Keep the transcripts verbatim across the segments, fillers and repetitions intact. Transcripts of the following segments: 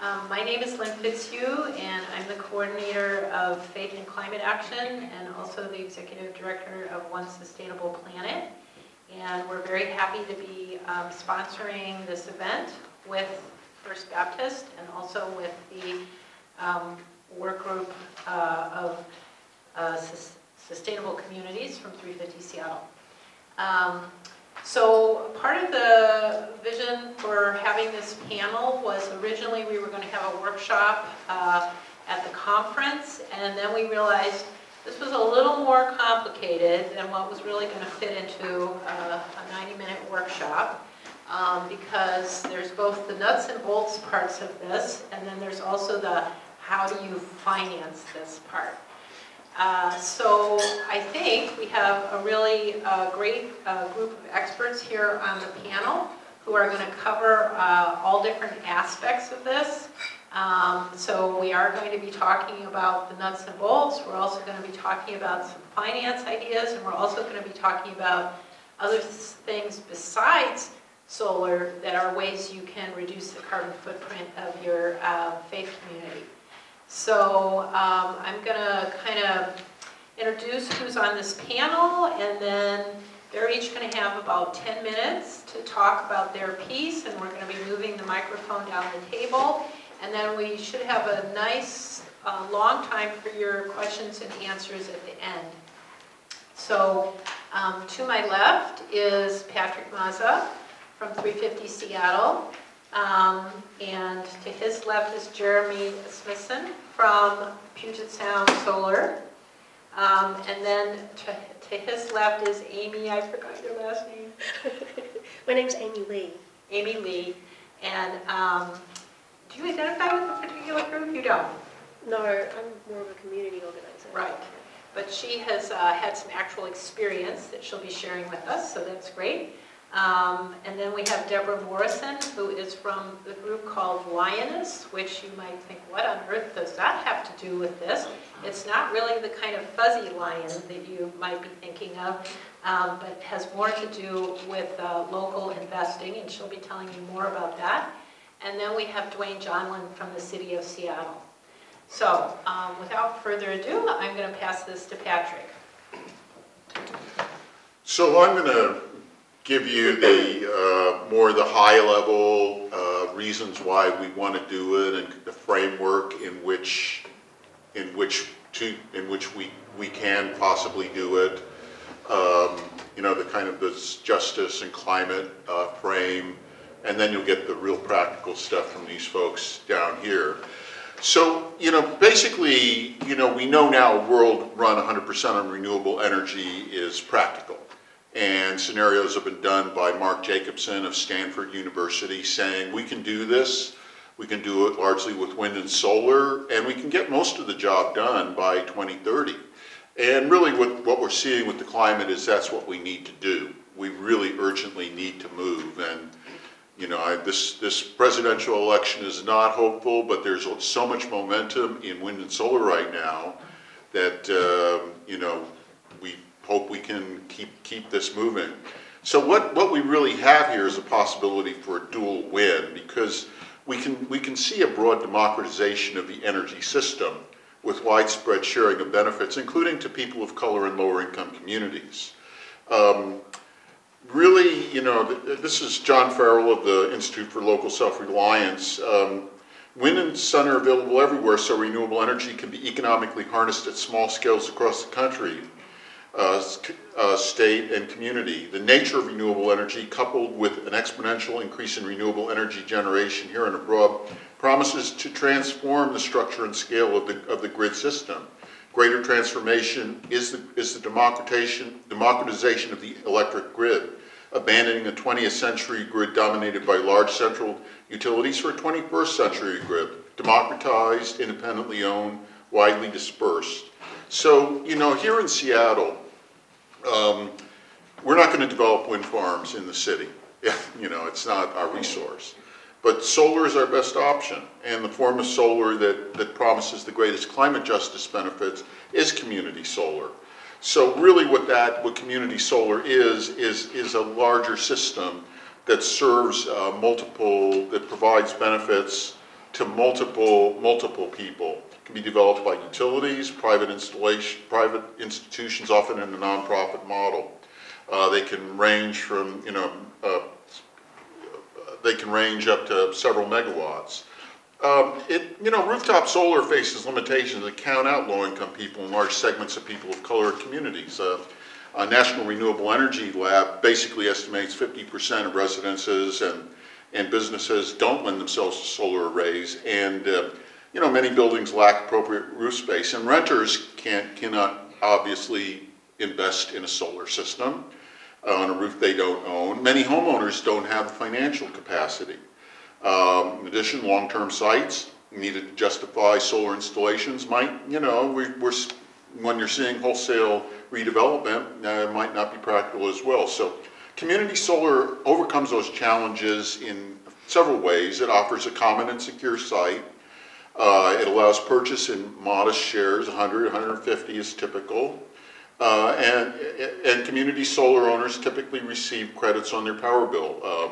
Um, my name is Fitz-Hugh, and I'm the coordinator of Faith and Climate Action and also the executive director of One Sustainable Planet. And we're very happy to be um, sponsoring this event with First Baptist and also with the um, work group uh, of uh, Sus Sustainable Communities from three fifty Seattle. Um, So part of the vision for having this panel was originally we were going to have a workshop uh, at the conference, and then we realized this was a little more complicated than what was really going to fit into uh, a ninety minute workshop um, because there's both the nuts and bolts parts of this, and then there's also the how do you finance this part. Uh, so I think we have a really uh, great uh, group of experts here on the panel who are going to cover uh, all different aspects of this. Um, so we are going to be talking about the nuts and bolts. We're also going to be talking about some finance ideas, and we're also going to be talking about other things besides solar that are ways you can reduce the carbon footprint of your uh, faith community. So um, I'm going to kind of introduce who's on this panel, and then they're each going to have about ten minutes to talk about their piece, and we're going to be moving the microphone down the table, and then we should have a nice uh, long time for your questions and answers at the end. So um, to my left is Patrick Mazza from three fifty Seattle. Um, and to his left is Jeremy Smithson from Puget Sound Solar. Um, and then to, to his left is Amy, I forgot your last name. My name's Amy Lee. Amy Lee. And um, do you identify with a particular group? You don't? No, I'm more of a community organizer. Right. But she has uh, had some actual experience that she'll be sharing with us, so that's great. Um, and then we have Debra Morrison, who is from the group called Lioness, which you might think, what on earth does that have to do with this? It's not really the kind of fuzzy lion that you might be thinking of, um, but has more to do with uh, local investing, and she'll be telling you more about that. And then we have Dwayne Johnlin from the city of Seattle. So um, without further ado, I'm going to pass this to Patrick. So I'm going to give you the uh, more the high level uh, reasons why we want to do it and the framework in which in which to in which we we can possibly do it. Um, you know, the kind of this justice and climate uh, frame, and then you'll get the real practical stuff from these folks down here. So, you know, basically, you know, we know now a world run one hundred percent on renewable energy is practical. And scenarios have been done by Mark Jacobson of Stanford University saying we can do this, we can do it largely with wind and solar, and we can get most of the job done by twenty thirty. And really what, what we're seeing with the climate is that's what we need to do. We really urgently need to move. And you know, I, this, this presidential election is not hopeful, but there's so much momentum in wind and solar right now that, uh, you know, we hope we can keep keep this moving. So what what we really have here is a possibility for a dual win, because we can we can see a broad democratization of the energy system with widespread sharing of benefits, including to people of color and lower income communities. Um, really, you know, th this is John Farrell of the Institute for Local Self-Reliance. Um, wind and sun are available everywhere, so renewable energy can be economically harnessed at small scales across the country. Uh, uh, state and community. The nature of renewable energy, coupled with an exponential increase in renewable energy generation here and abroad, promises to transform the structure and scale of the, of the grid system. Greater transformation is the, is the democratization, democratization of the electric grid, abandoning a twentieth century grid dominated by large central utilities for a twenty-first century grid, democratized, independently owned, widely dispersed. So, you know, here in Seattle, Um, we're not going to develop wind farms in the city. You know, it's not our resource. But solar is our best option. And the form of solar that, that promises the greatest climate justice benefits is community solar. So really what that, what community solar is, is, is a larger system that serves uh, multiple, that provides benefits to multiple, multiple people. It can be developed by utilities, private installation, private institutions, often in a nonprofit model. Uh, they can range from, you know, uh, they can range up to several megawatts. Um, it, you know, rooftop solar faces limitations that count out low-income people and large segments of people of color communities. Uh, a National Renewable Energy Lab basically estimates fifty percent of residences and, and businesses don't lend themselves to solar arrays, and uh, you know, many buildings lack appropriate roof space, and renters can't, cannot obviously invest in a solar system uh, on a roof they don't own. Many homeowners don't have the financial capacity. Um, in addition, long-term sites needed to justify solar installations might, you know, we, we're, when you're seeing wholesale redevelopment, uh, might not be practical as well. So community solar overcomes those challenges in several ways. It offers a common and secure site. Uh, it allows purchase in modest shares, one hundred, one hundred fifty is typical. Uh, and, and community solar owners typically receive credits on their power bill um,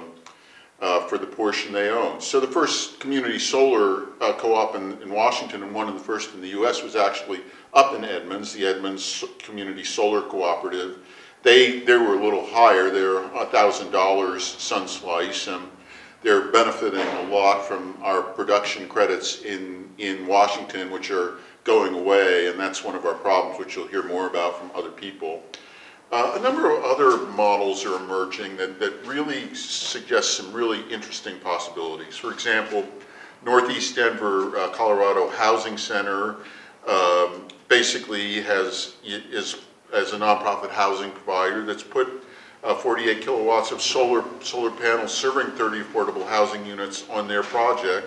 uh, for the portion they own. So the first community solar uh, co-op in, in Washington, and one of the first in the U S, was actually up in Edmonds, the Edmonds Community Solar Cooperative. They, they were a little higher, they're one thousand dollars sun slice, and they're benefiting a lot from our production credits in, in Washington, which are going away, and that's one of our problems, which you'll hear more about from other people. Uh, a number of other models are emerging that, that really suggest some really interesting possibilities. For example, Northeast Denver, uh, Colorado Housing Center um, basically has, is, as a nonprofit housing provider that's put uh, forty-eight kilowatts of solar, solar panels serving thirty affordable housing units on their project.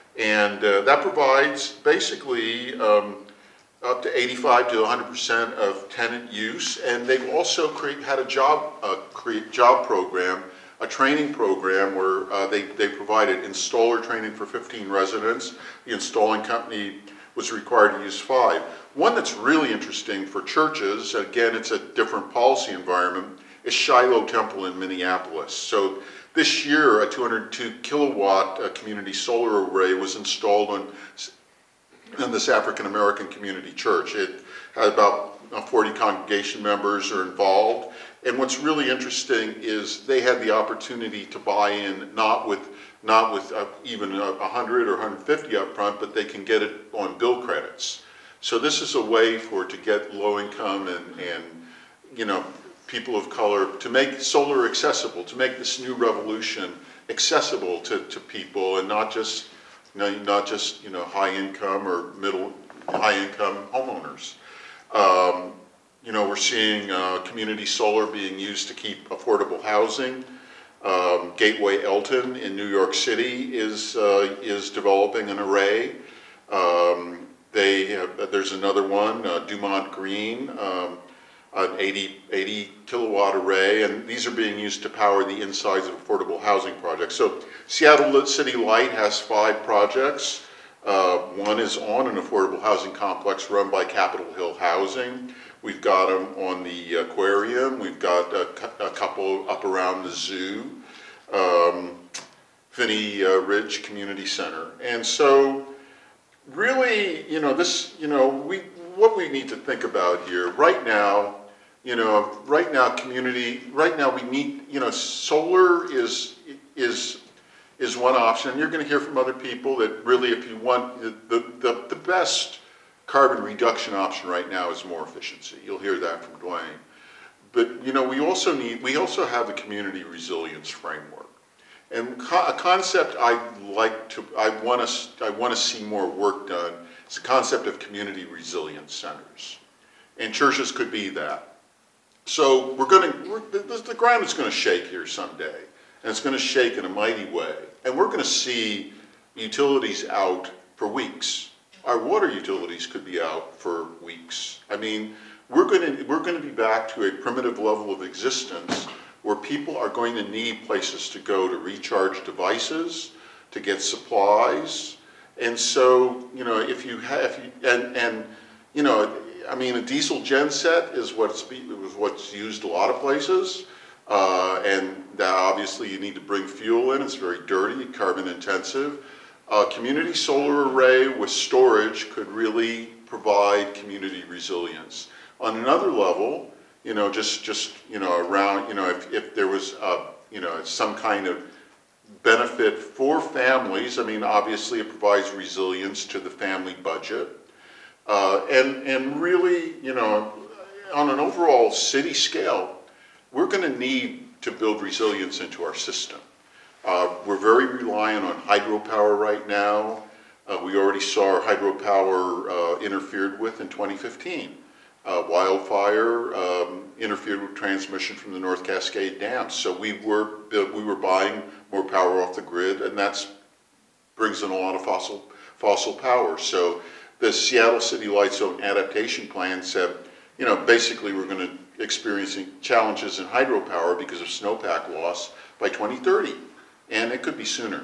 And uh, that provides basically um, up to eighty-five to one hundred percent of tenant use. And they've also create, had a job, uh, create job program, a training program where uh, they, they provided installer training for fifteen residents. The installing company was required to use five. One that's really interesting for churches, again, it's a different policy environment, is Shiloh Temple in Minneapolis. So this year, a two hundred two kilowatt uh, community solar array was installed on, on this African American community church. It had about uh, forty congregation members are involved. And what's really interesting is they had the opportunity to buy in, not with, not with uh, even a one hundred or one hundred fifty up front, but they can get it on bill credits. So this is a way for to get low income and, and you know, people of color, to make solar accessible, to make this new revolution accessible to, to people, and not just, you know, not just you know, high income or middle, high income homeowners. Um, you know, we're seeing uh, community solar being used to keep affordable housing. Um, Gateway Elton in New York City is, uh, is developing an array. Um, they have, there's another one, uh, Dumont Green, um, an eighty, eighty kilowatt array, and these are being used to power the insides of affordable housing projects. So Seattle City Light has five projects. Uh, one is on an affordable housing complex run by Capitol Hill Housing. We've got them on the aquarium. We've got a, a couple up around the zoo, um, Finney uh, Ridge Community Center. And so really, you know, this, you know, we, what we need to think about here, right now, you know, right now community, right now we need, you know, solar is, is, is one option. You're going to hear from other people that really, if you want, the, the, the best carbon reduction option right now is more efficiency. You'll hear that from Dwayne. But, you know, we also need, we also have a community resilience framework. And co a concept I like to, I want to, I want to see more work done is the concept of community resilience centers. And churches could be that. So we're going to, we're, the, the ground is going to shake here someday. And it's going to shake in a mighty way. And we're going to see utilities out for weeks. Our water utilities could be out for weeks. I mean, we're going to, we're going to be back to a primitive level of existence where people are going to need places to go to recharge devices, to get supplies. And so, you know, if you have, if you, and, and, you know, I mean, a diesel genset is what's, is what's used a lot of places. Uh, and that obviously you need to bring fuel in. It's very dirty, carbon intensive. A community solar array with storage could really provide community resilience. On another level, you know, just, just you know, around, you know, if, if there was, uh, you know, some kind of benefit for families, I mean, obviously it provides resilience to the family budget. Uh, and, and really, you know, on an overall city scale, we're going to need to build resilience into our system. Uh, we're very reliant on hydropower right now. Uh, we already saw our hydropower uh, interfered with in twenty fifteen. Uh, wildfire um, interfered with transmission from the North Cascade Dam. So we were, we were buying more power off the grid, and that brings in a lot of fossil, fossil power. So the Seattle City Light Zone Adaptation Plan said, you know, basically we're going to experiencing challenges in hydropower because of snowpack loss by twenty thirty, and it could be sooner.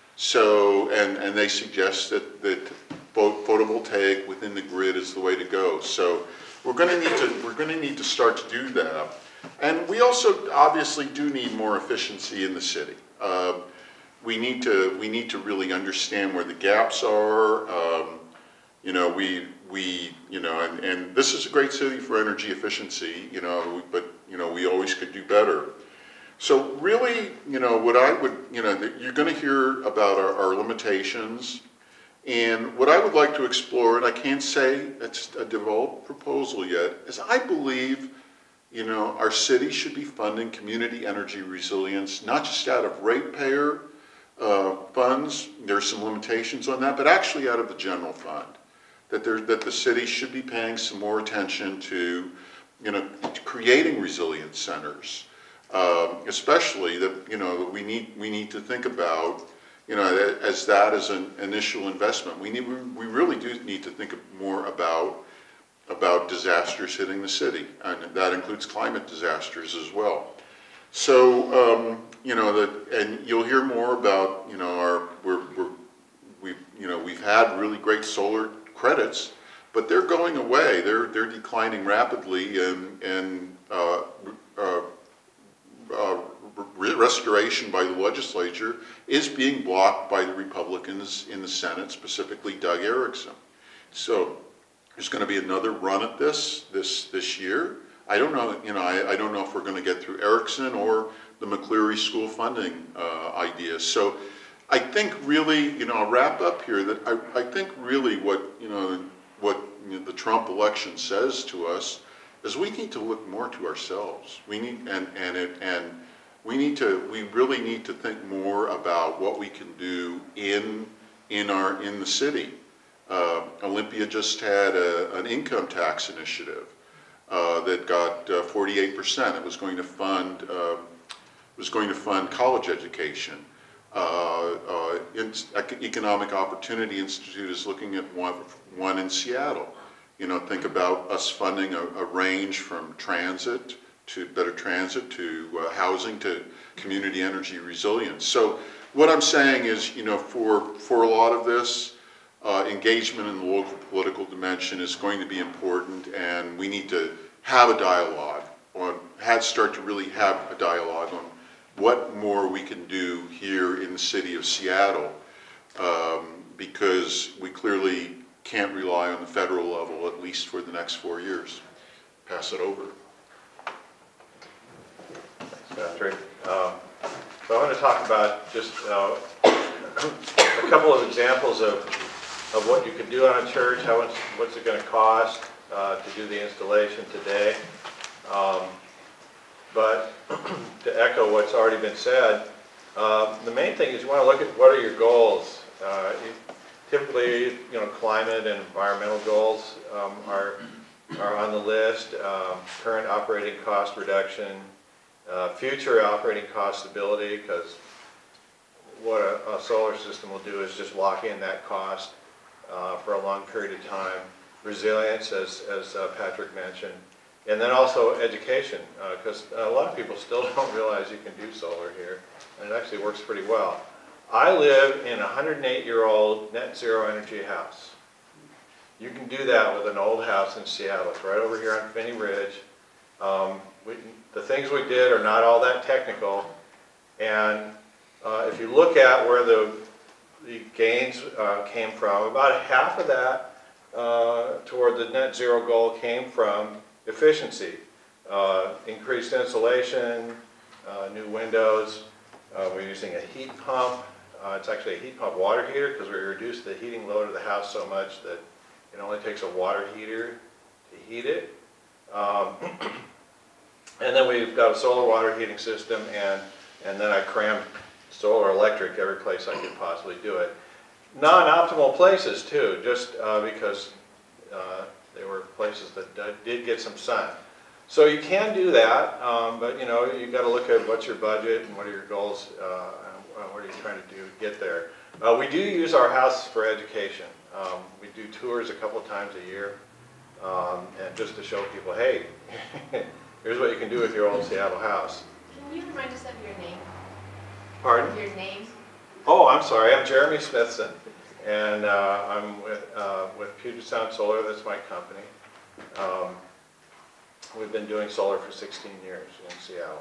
So, and, and they suggest that, that photovoltaic within the grid is the way to go. So we're going to need to, we're going to need to start to do that. And we also obviously do need more efficiency in the city. Uh, we need to, we need to really understand where the gaps are. Um, you know, we, we, you know, and, and this is a great city for energy efficiency, you know, but, you know, we always could do better. So really, you know, what I would, you know, you're going to hear about our, our limitations. And what I would like to explore, and I can't say it's a developed proposal yet, is I believe, you know, our city should be funding community energy resilience, not just out of ratepayer uh, funds. There's some limitations on that, but actually out of the general fund. That, there, that the city should be paying some more attention to, you know, creating resilience centers. Um, especially that, you know, we need, we need to think about, you know, as that as an initial investment. We need, we, we really do need to think more about, about disasters hitting the city, and that includes climate disasters as well. So, um, you know, that, and you'll hear more about, you know, our, we're, we're, we've, you know, we've had really great solar credits, but they're going away. They're, they're declining rapidly, and, and uh, uh, uh, restoration by the legislature is being blocked by the Republicans in the Senate, specifically Doug Erickson. So there's going to be another run at this this this year. I don't know, you know, I, I don't know if we're going to get through Erickson or the McCleary school funding uh, idea. So I think really, you know, I'll wrap up here that I, I think really what, you know, what you know, the Trump election says to us is we need to look more to ourselves. We need, and, and, it, and we need to, we really need to think more about what we can do in, in, our, in the city. Uh, Olympia just had a, an income tax initiative uh, that got uh, forty-eight percent. It was going to fund, uh, was going to fund college education. Uh, uh, in, Economic Opportunity Institute is looking at one, one in Seattle. You know, think about us funding a, a range from transit to better transit to uh, housing to community energy resilience. So what I'm saying is, you know, for, for a lot of this, uh, engagement in the local political dimension is going to be important, and we need to have a dialogue on, have, start to really have a dialogue on what more we can do here in the city of Seattle, um, because we clearly can't rely on the federal level, at least for the next four years. Pass it over. Thanks, Patrick. Um, so I want to talk about just uh, a couple of examples of, of what you could do on a church, how much, what's it going to cost uh, to do the installation today. Um, but to echo what's already been said, uh, the main thing is you want to look at what are your goals. Uh, you, Typically, you know, climate and environmental goals um, are, are on the list. Um, current operating cost reduction, uh, future operating cost stability, because what a, a solar system will do is just lock in that cost uh, for a long period of time. Resilience, as, as uh, Patrick mentioned. And then also education, because uh, a lot of people still don't realize you can do solar here, and it actually works pretty well. I live in a one hundred eight year old net zero energy house. You can do that with an old house in Seattle. It's right over here on Finney Ridge. Um, we, the things we did are not all that technical. And uh, if you look at where the the gains uh, came from. About half of that uh, toward the net zero goal came from efficiency. Uh, increased insulation, uh, new windows. Uh, we're using a heat pump. Uh, it's actually a heat pump water heater because we reduced the heating load of the house so much that it only takes a water heater to heat it. Um, and then we've got a solar water heating system, and, and then I crammed solar electric every place I could possibly do it. Non-optimal places too, just uh, because uh, they were places that uh, did get some sun. So you can do that, um, but you know, you've got to look at what's your budget and what are your goals, uh, and what are you trying to do to get there. Uh, we do use our house for education. Um, we do tours a couple of times a year, um, and just to show people, hey, here's what you can do with your old Seattle house. Can you remind us of your name? Pardon? Your name? Oh, I'm sorry. I'm Jeremy Smithson, and uh, I'm with uh, with Puget Sound Solar. That's my company. Um, we've been doing solar for sixteen years in Seattle.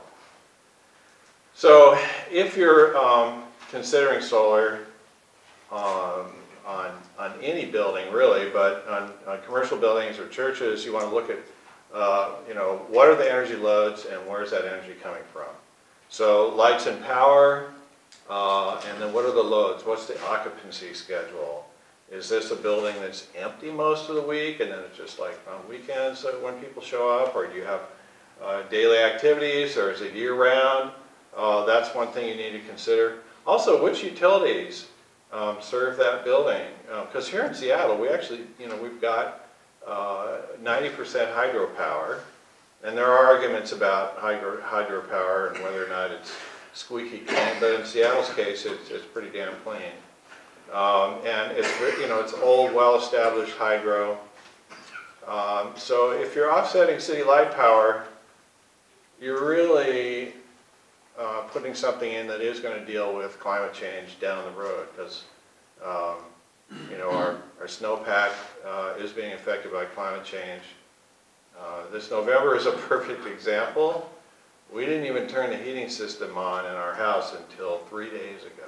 So, if you're um, considering solar um, on on any building, really, but on, on commercial buildings or churches, you want to look at uh, you know, what are the energy loads and where's that energy coming from? So, lights and power. Uh, and then what are the loads? What's the occupancy schedule? Is this a building that's empty most of the week and then it's just like on weekends when people show up? Or do you have uh, daily activities, or is it year round? Uh, that's one thing you need to consider. Also, which utilities um, serve that building? Because uh, here in Seattle, we actually, you know, we've got uh, ninety percent hydropower. And there are arguments about hydro, hydropower and whether or not it's squeaky clean, but in Seattle's case, it's, it's pretty damn clean. Um, and it's, you know, it's old, well-established hydro. Um, so if you're offsetting city light power, you're really uh, putting something in that is going to deal with climate change down the road, because um, you know, our, our snowpack uh, is being affected by climate change. Uh, this November is a perfect example. We didn't even turn the heating system on in our house until three days ago.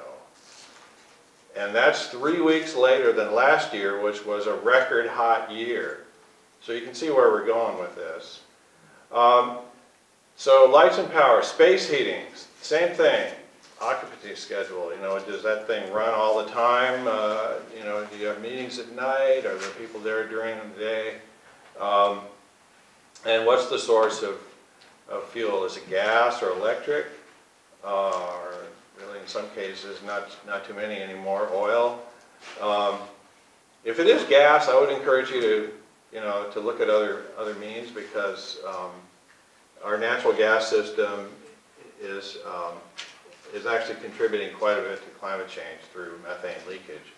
And that's three weeks later than last year, which was a record hot year. So you can see where we're going with this. Um, so lights and power, space heating, same thing. Occupancy schedule, you know, does that thing run all the time? Uh, you know, do you have meetings at night? Are there people there during the day? Um, and what's the source of of fuel? Is it gas or electric? Uh, or really in some cases, not, not too many anymore, oil. Um, if it is gas, I would encourage you to, you know, to look at other, other means, because um, our natural gas system is, um, is actually contributing quite a bit to climate change through methane leakage.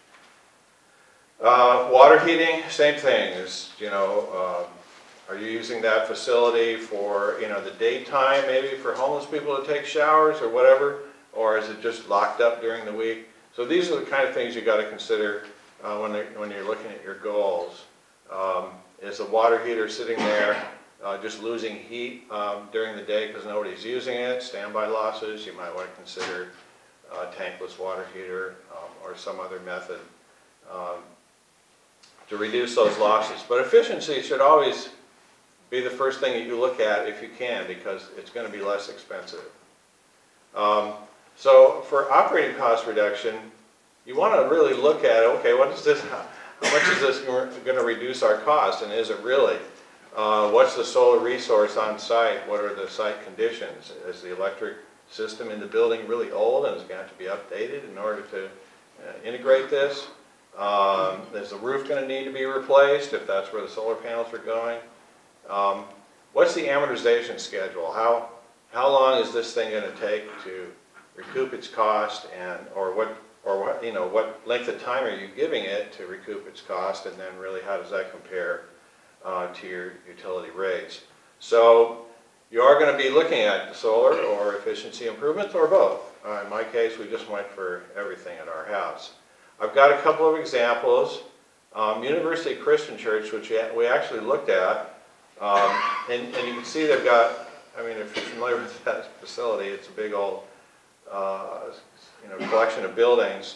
Uh, water heating, same thing. Is, you know, um, are you using that facility for, you know, the daytime, maybe for homeless people to take showers or whatever? Or is it just locked up during the week? So these are the kind of things you got to consider uh, when, when you're looking at your goals. Um, is the water heater sitting there uh, just losing heat um, during the day because nobody's using it? Standby losses, you might want to consider a tankless water heater um, or some other method um, to reduce those losses. But efficiency should always be the first thing that you look at if you can, because it's going to be less expensive. Um, so for operating cost reduction, you want to really look at, okay, what is this, how much is this going to reduce our cost, and is it really? Uh, what's the solar resource on site? What are the site conditions? Is the electric system in the building really old and is going to have to be updated in order to uh, integrate this? Um, is the roof going to need to be replaced if that's where the solar panels are going? Um, what's the amortization schedule? How, how long is this thing going to take to recoup its cost, and or what or what you know what length of time are you giving it to recoup its cost, and then really how does that compare uh, to your utility rates? So you are going to be looking at solar or efficiency improvements or both. Uh, in my case, we just went for everything at our house. I've got a couple of examples. Um, University Christian Church, which we actually looked at. Um, and, and you can see they've got, I mean, if you're familiar with that facility, it's a big old uh, you know, collection of buildings.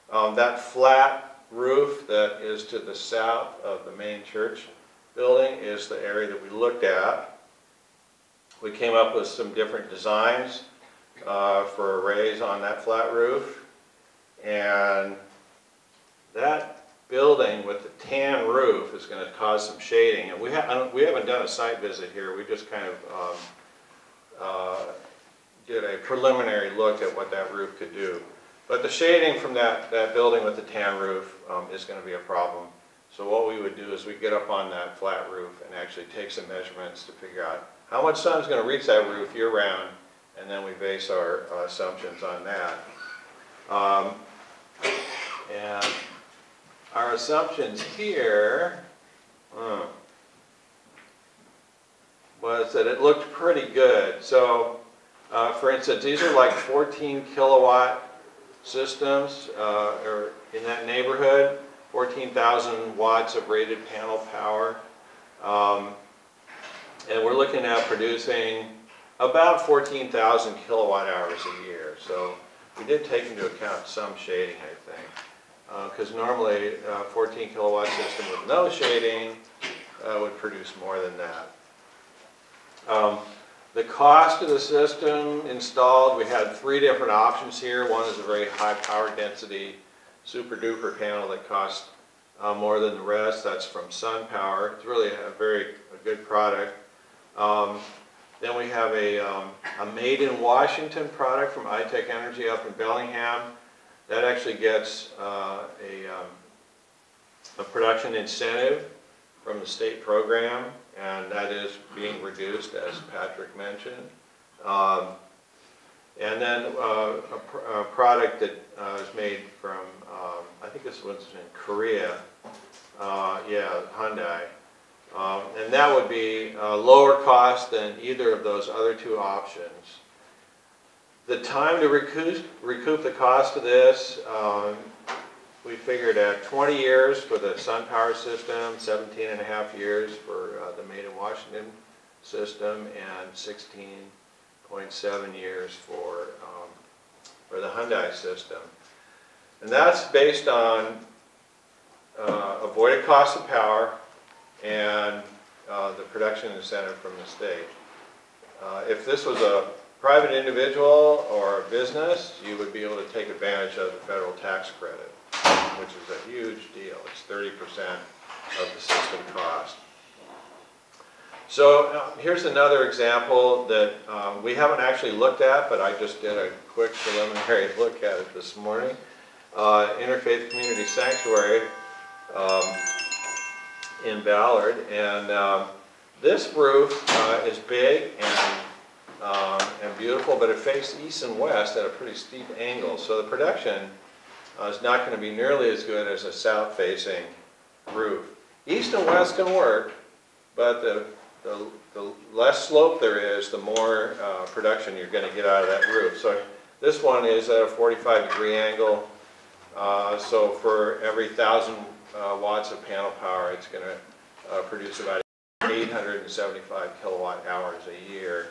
Um, that flat roof that is to the south of the main church building is the area that we looked at. We came up with some different designs uh, for arrays on that flat roof, and that building with the tan roof is going to cause some shading. And we, ha I don't, we haven't done a site visit here. We just kind of um, uh, did a preliminary look at what that roof could do. But the shading from that, that building with the tan roof um, is going to be a problem. So what we would do is we'd get up on that flat roof and actually take some measurements to figure out how much sun is going to reach that roof year-round, and then we base our uh, assumptions on that. Um, and our assumptions here uh, was that it looked pretty good. So, uh, for instance, these are like fourteen kilowatt systems, uh, or in that neighborhood, fourteen thousand watts of rated panel power. Um, and we're looking at producing about fourteen thousand kilowatt hours a year. So we did take into account some shading, I think. Because uh, normally a fourteen kilowatt system with no shading uh, would produce more than that. Um, the cost of the system installed, we had three different options here. One is a very high power density super duper panel that costs uh, more than the rest. That's from SunPower. It's really a very a good product. Um, then we have a, um, a made in Washington product from iTech Energy up in Bellingham. That actually gets uh, a, um, a production incentive from the state program, and that is being reduced, as Patrick mentioned. Um, and then uh, a, pr a product that uh, is made from, um, I think this one's in Korea, uh, yeah, Hyundai. Um, and that would be uh, lower cost than either of those other two options. The time to recoup, recoup the cost of this, um, we figured at twenty years for the SunPower system, seventeen and a half years for uh, the Made in Washington system, and sixteen point seven years for, um, for the Hyundai system. And that's based on uh, avoided cost of power and uh, the production incentive from the state. Uh, if this was a private individual or a business, you would be able to take advantage of the federal tax credit, which is a huge deal. It's thirty percent of the system cost. So uh, here's another example that um, we haven't actually looked at, but I just did a quick preliminary look at it this morning. Uh, Interfaith Community Sanctuary um, in Ballard, and um, this roof uh, is big and Um, and beautiful, but it faced east and west at a pretty steep angle. So the production uh, is not going to be nearly as good as a south-facing roof. East and west can work, but the, the, the less slope there is, the more uh, production you're going to get out of that roof. So this one is at a forty-five degree angle. Uh, so for every thousand uh, watts of panel power, it's going to uh, produce about eight hundred seventy-five kilowatt hours a year.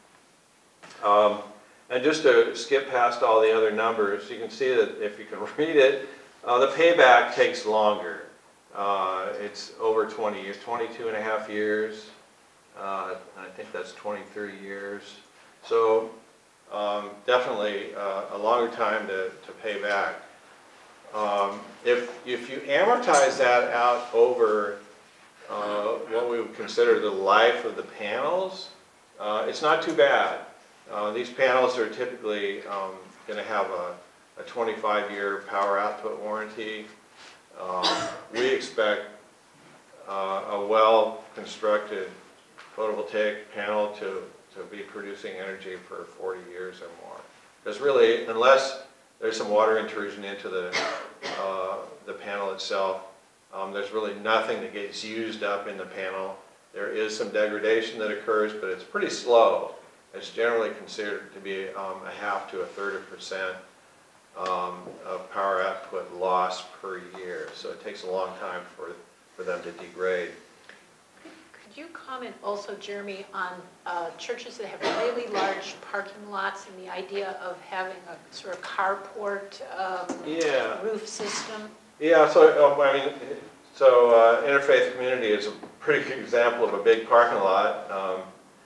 Um, and just to skip past all the other numbers, you can see that if you can read it, uh, the payback takes longer. Uh, it's over twenty years, twenty-two and a half years. Uh, I think that's twenty-three years. So um, definitely uh, a longer time to, to pay back. Um, if, if you amortize that out over uh, what we would consider the life of the panels, uh, it's not too bad. Uh, these panels are typically um, going to have a, a twenty-five year power output warranty. Um, we expect uh, a well-constructed photovoltaic panel to, to be producing energy for forty years or more. Because really, unless there's some water intrusion into the, uh, the panel itself, um, there's really nothing that gets used up in the panel. There is some degradation that occurs, but it's pretty slow. It's generally considered to be um, a half to a third of a percent um, of power output loss per year. So it takes a long time for, for them to degrade. Could could you comment also, Jeremy, on uh, churches that have really large parking lots and the idea of having a sort of carport um, Yeah. roof system? Yeah, so, um, I mean, so uh, Interfaith Community is a pretty good example of a big parking lot. Um,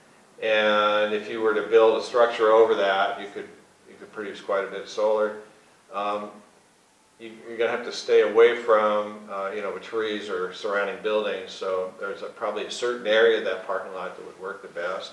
and if you were to build a structure over that, you could, you could produce quite a bit of solar. Um, you, you're going to have to stay away from, uh, you know, trees or surrounding buildings. So there's a, probably a certain area of that parking lot that would work the best.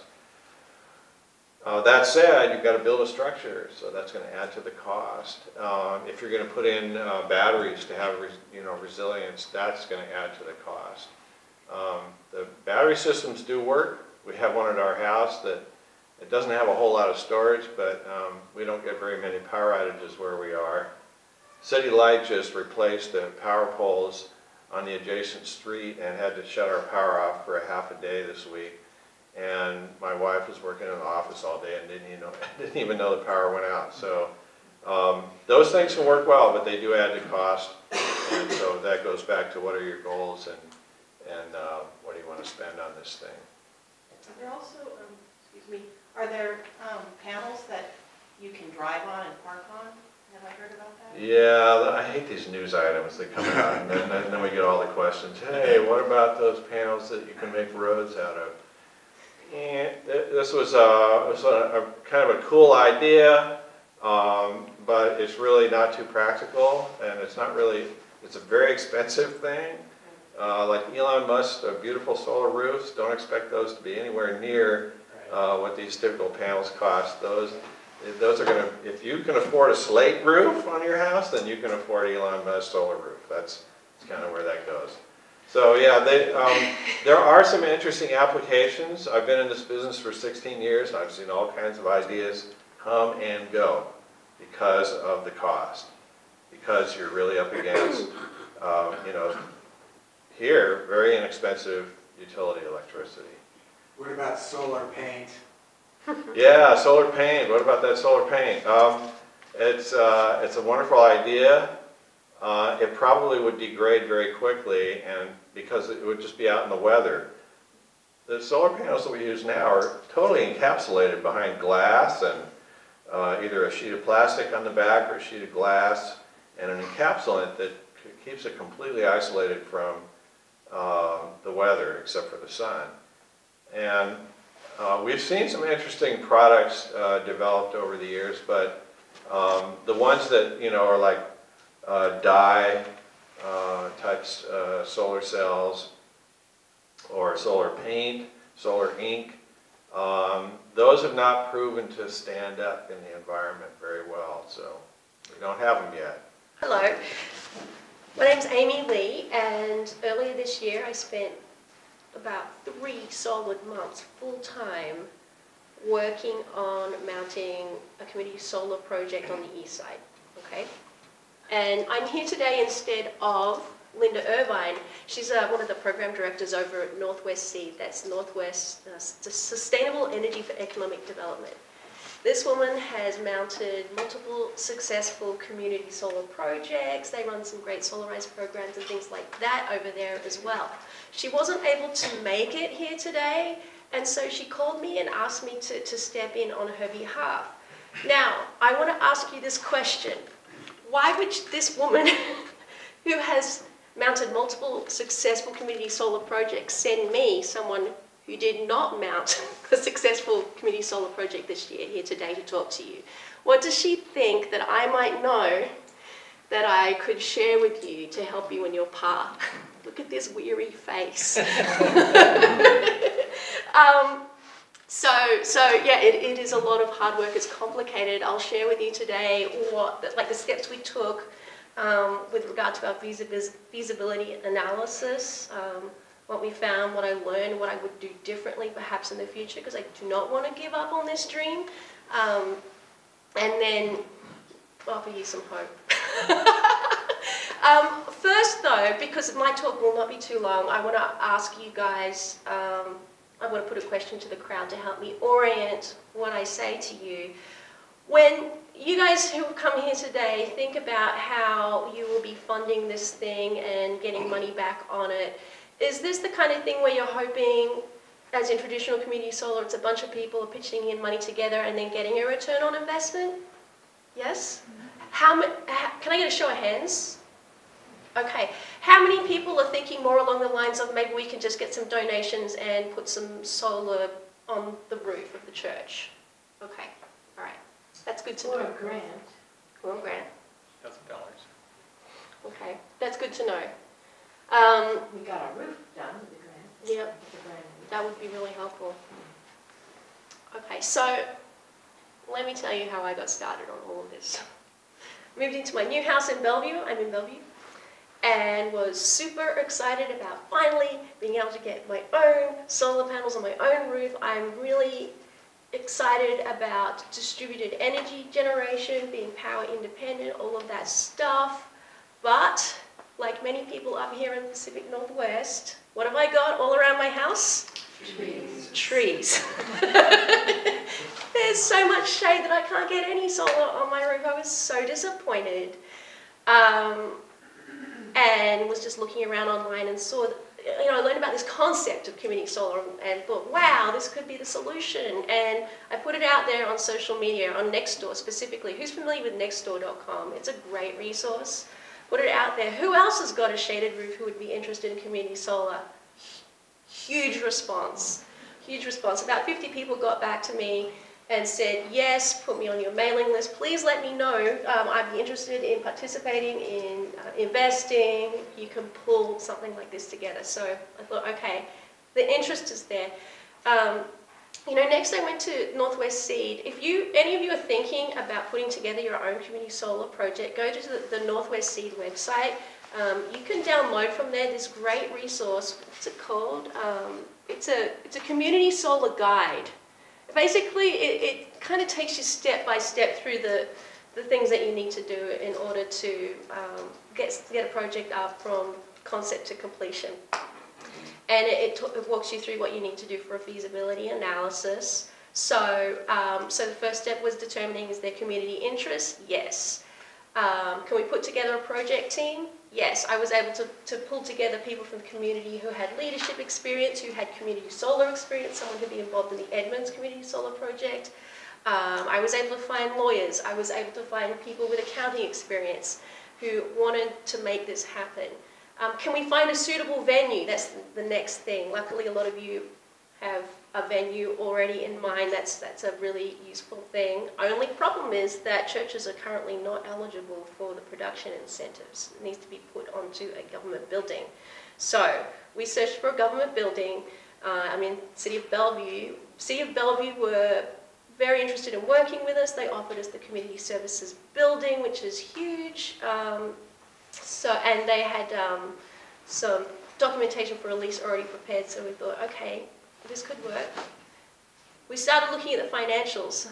Uh, that said, you've got to build a structure, so that's going to add to the cost. Um, if you're going to put in uh, batteries to have res you know, resilience, that's going to add to the cost. Um, the battery systems do work. We have one at our house that it doesn't have a whole lot of storage, but um, we don't get very many power outages where we are. City Light just replaced the power poles on the adjacent street and had to shut our power off for a half a day this week. And my wife was working in the office all day and didn't even know, didn't even know the power went out. So um, those things can work well, but they do add to cost. And so that goes back to what are your goals and, and uh, what do you want to spend on this thing. Are there also, um, excuse me, are there um, panels that you can drive on and park on? Have I heard about that? Yeah, I hate these news items that come out, and then, and then we get all the questions. Hey, what about those panels that you can make roads out of? And this was, a, was a, a kind of a cool idea, um, but it's really not too practical, and it's not really, it's a very expensive thing. Uh, like Elon Musk's uh, beautiful solar roofs, don't expect those to be anywhere near uh, what these typical panels cost. Those, those are going to, if you can afford a slate roof on your house, then you can afford Elon Musk's solar roof. That's, that's kind of where that goes. So yeah, they, um, there are some interesting applications. I've been in this business for sixteen years. I've seen all kinds of ideas come and go because of the cost, because you're really up against, um, you know, here, very inexpensive utility electricity. What about solar paint? Yeah, solar paint. What about that solar paint? Um, it's, uh, it's a wonderful idea. Uh, it probably would degrade very quickly, and because it would just be out in the weather. The solar panels that we use now are totally encapsulated behind glass and uh, either a sheet of plastic on the back or a sheet of glass and an encapsulant that keeps it completely isolated from uh, the weather except for the sun. And uh, we've seen some interesting products uh, developed over the years, but um, the ones that, you know, are like Uh, dye uh, types uh, solar cells or solar paint, solar ink. Um, those have not proven to stand up in the environment very well, so we don't have them yet. Hello, my name's Amy Lee, and earlier this year I spent about three solid months full-time working on mounting a community solar project on the east side, okay? And I'm here today instead of Linda Irvine. She's uh, one of the program directors over at Northwest Seed. That's Northwest uh, Sustainable Energy for Economic Development. This woman has mounted multiple successful community solar projects. They run some great solarized programs and things like that over there as well. She wasn't able to make it here today, and so she called me and asked me to, to step in on her behalf. Now, I want to ask you this question. Why would this woman, who has mounted multiple successful community solar projects, send me, someone who did not mount a successful community solar project this year, here today to talk to you? What does she think that I might know that I could share with you to help you in your path? Look at this weary face. um, So, so yeah, it, it is a lot of hard work. It's complicated. I'll share with you today what, like the steps we took um, with regard to our feasibility analysis, um, what we found, what I learned, what I would do differently perhaps in the future, because I do not want to give up on this dream. Um, and then offer you some hope. um, first though, because my talk will not be too long, I want to ask you guys, um, I want to put a question to the crowd to help me orient what I say to you. When you guys who have come here today think about how you will be funding this thing and getting money back on it, is this the kind of thing where you're hoping, as in traditional community solar, it's a bunch of people pitching in money together and then getting a return on investment? Yes? How many, can I get a show of hands? Okay. How many people are thinking more along the lines of maybe we can just get some donations and put some solar on the roof of the church? Okay. All right. That's good to know. Or a grant. Or a grant. Thousand dollars. Okay. That's good to know. Um, We got our roof done with the grant. Yep. With the grant. That would be really helpful. Okay, so let me tell you how I got started on all of this. Moved into my new house in Bellevue, I'm in Bellevue, and was super excited about finally being able to get my own solar panels on my own roof. I'm really excited about distributed energy generation, being power independent, all of that stuff. But, like many people up here in the Pacific Northwest, what have I got all around my house? Trees. Trees. There's so much shade that I can't get any solar on my roof. I was so disappointed. Um, and was just looking around online and saw, you know, I learned about this concept of community solar and thought, wow, this could be the solution. And I put it out there on social media, on Nextdoor specifically. Who's familiar with nextdoor dot com? It's a great resource. Put it out there. Who else has got a shaded roof who would be interested in community solar? Huge response. Huge response. About fifty people got back to me and said, yes, put me on your mailing list. Please let me know. Um, I'd be interested in participating, in uh, investing. You can pull something like this together. So I thought, okay, the interest is there. Um, you know, next I went to Northwest Seed. If you, any of you are thinking about putting together your own community solar project, go to the, the Northwest Seed website. Um, you can download from there this great resource. What's it called? Um, it's a it's a community solar guide. Basically, it, it kind of takes you step by step through the the things that you need to do in order to um, get get a project up from concept to completion. And it, it, it walks you through what you need to do for a feasibility analysis. So, um, so the first step was determining, is there community interest? Yes. Um, can we put together a project team? Yes, I was able to, to pull together people from the community who had leadership experience, who had community solar experience, someone who'd be involved in the Edmonds Community Solar Project. Um, I was able to find lawyers. I was able to find people with accounting experience who wanted to make this happen. Um, can we find a suitable venue? That's the next thing. Luckily, a lot of you have a venue already in mind. That's, that's a really useful thing. Only problem is that churches are currently not eligible for the production incentives. It needs to be put onto a government building. So we searched for a government building. Uh, I mean, City of Bellevue. City of Bellevue were very interested in working with us. They offered us the community services building, which is huge. Um, so, and they had um, some documentation for a lease already prepared. So we thought, okay, this could work. We started looking at the financials.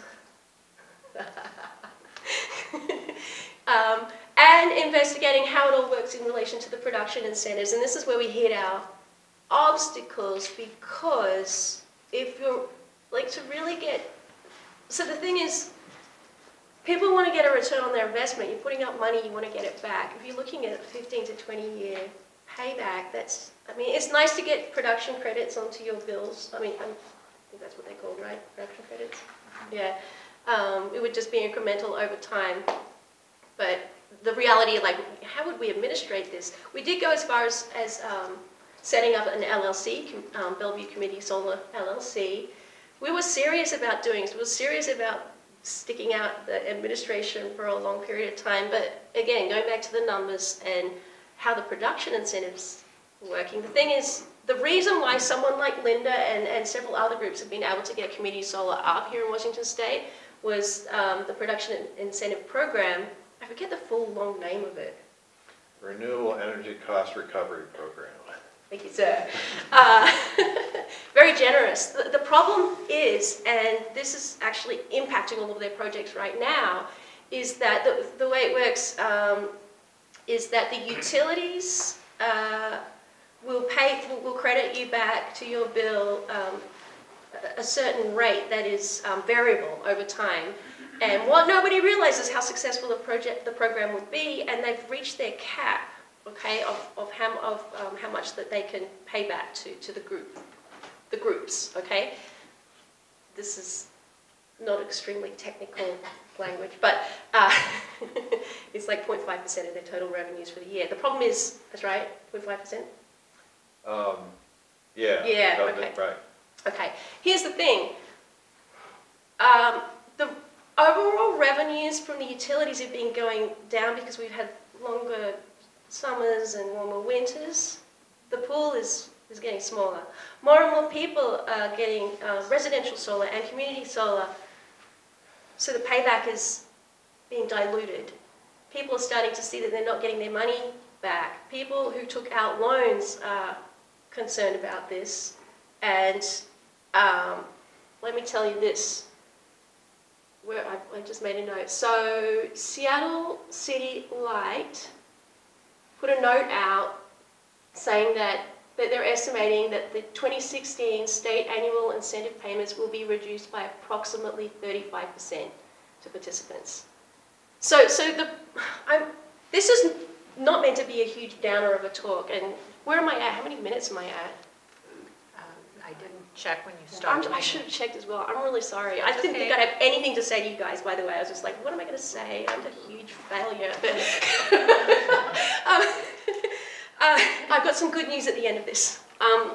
um, and investigating how it all works in relation to the production incentives. And this is where we hit our obstacles, because if you're, like, to really get, so the thing is, people want to get a return on their investment. You're putting up money, you want to get it back. If you're looking at a fifteen to twenty year payback, that's, I mean, it's nice to get production credits onto your bills. I mean, I'm, I think that's what they're called, right? Production credits? Yeah. Um, it would just be incremental over time. But the reality, like, how would we administrate this? We did go as far as, as um, setting up an L L C, um, Bellevue Community Solar L L C. We were serious about doing this. We were serious about sticking out the administration for a long period of time. But again, going back to the numbers and how the production incentives are working. The thing is, the reason why someone like Linda and, and several other groups have been able to get community solar up here in Washington State was um, the production incentive program. I forget the full long name of it. Renewable Energy Cost Recovery Program. Thank you, sir. Uh, very generous. The, the problem is, and this is actually impacting all of their projects right now, is that the, the way it works um, is that the utilities uh, will pay, will, will credit you back to your bill um, a certain rate that is um, variable over time. And what nobody realizes how successful the project, the program would be, and they've reached their cap. okay, of, of, how, of um, how much that they can pay back to, to the group, the groups, okay? This is not extremely technical language, but uh, it's like zero point five percent of their total revenues for the year. The problem is, that's right, zero point five percent? Um, yeah. Yeah, no, okay. Right. Okay, here's the thing. Um, the overall revenues from the utilities have been going down because we've had longer summers and warmer winters. The pool is, is getting smaller. More and more people are getting uh, residential solar and community solar, so the payback is being diluted. People are starting to see that they're not getting their money back. People who took out loans are concerned about this, and um, let me tell you this, where I, I just made a note. So Seattle City Light put a note out saying that, that they're estimating that the twenty sixteen state annual incentive payments will be reduced by approximately thirty-five percent to participants. So, so the, I'm, this is not meant to be a huge downer of a talk, and where am I at? How many minutes am I at? Um, I didn't check when you started. I'm, I should have checked as well. I'm really sorry. I That's didn't okay. think I'd have anything to say to you guys, by the way. I was just like, what am I going to say? I'm a huge failure. But um, uh, I've got some good news at the end of this. Um,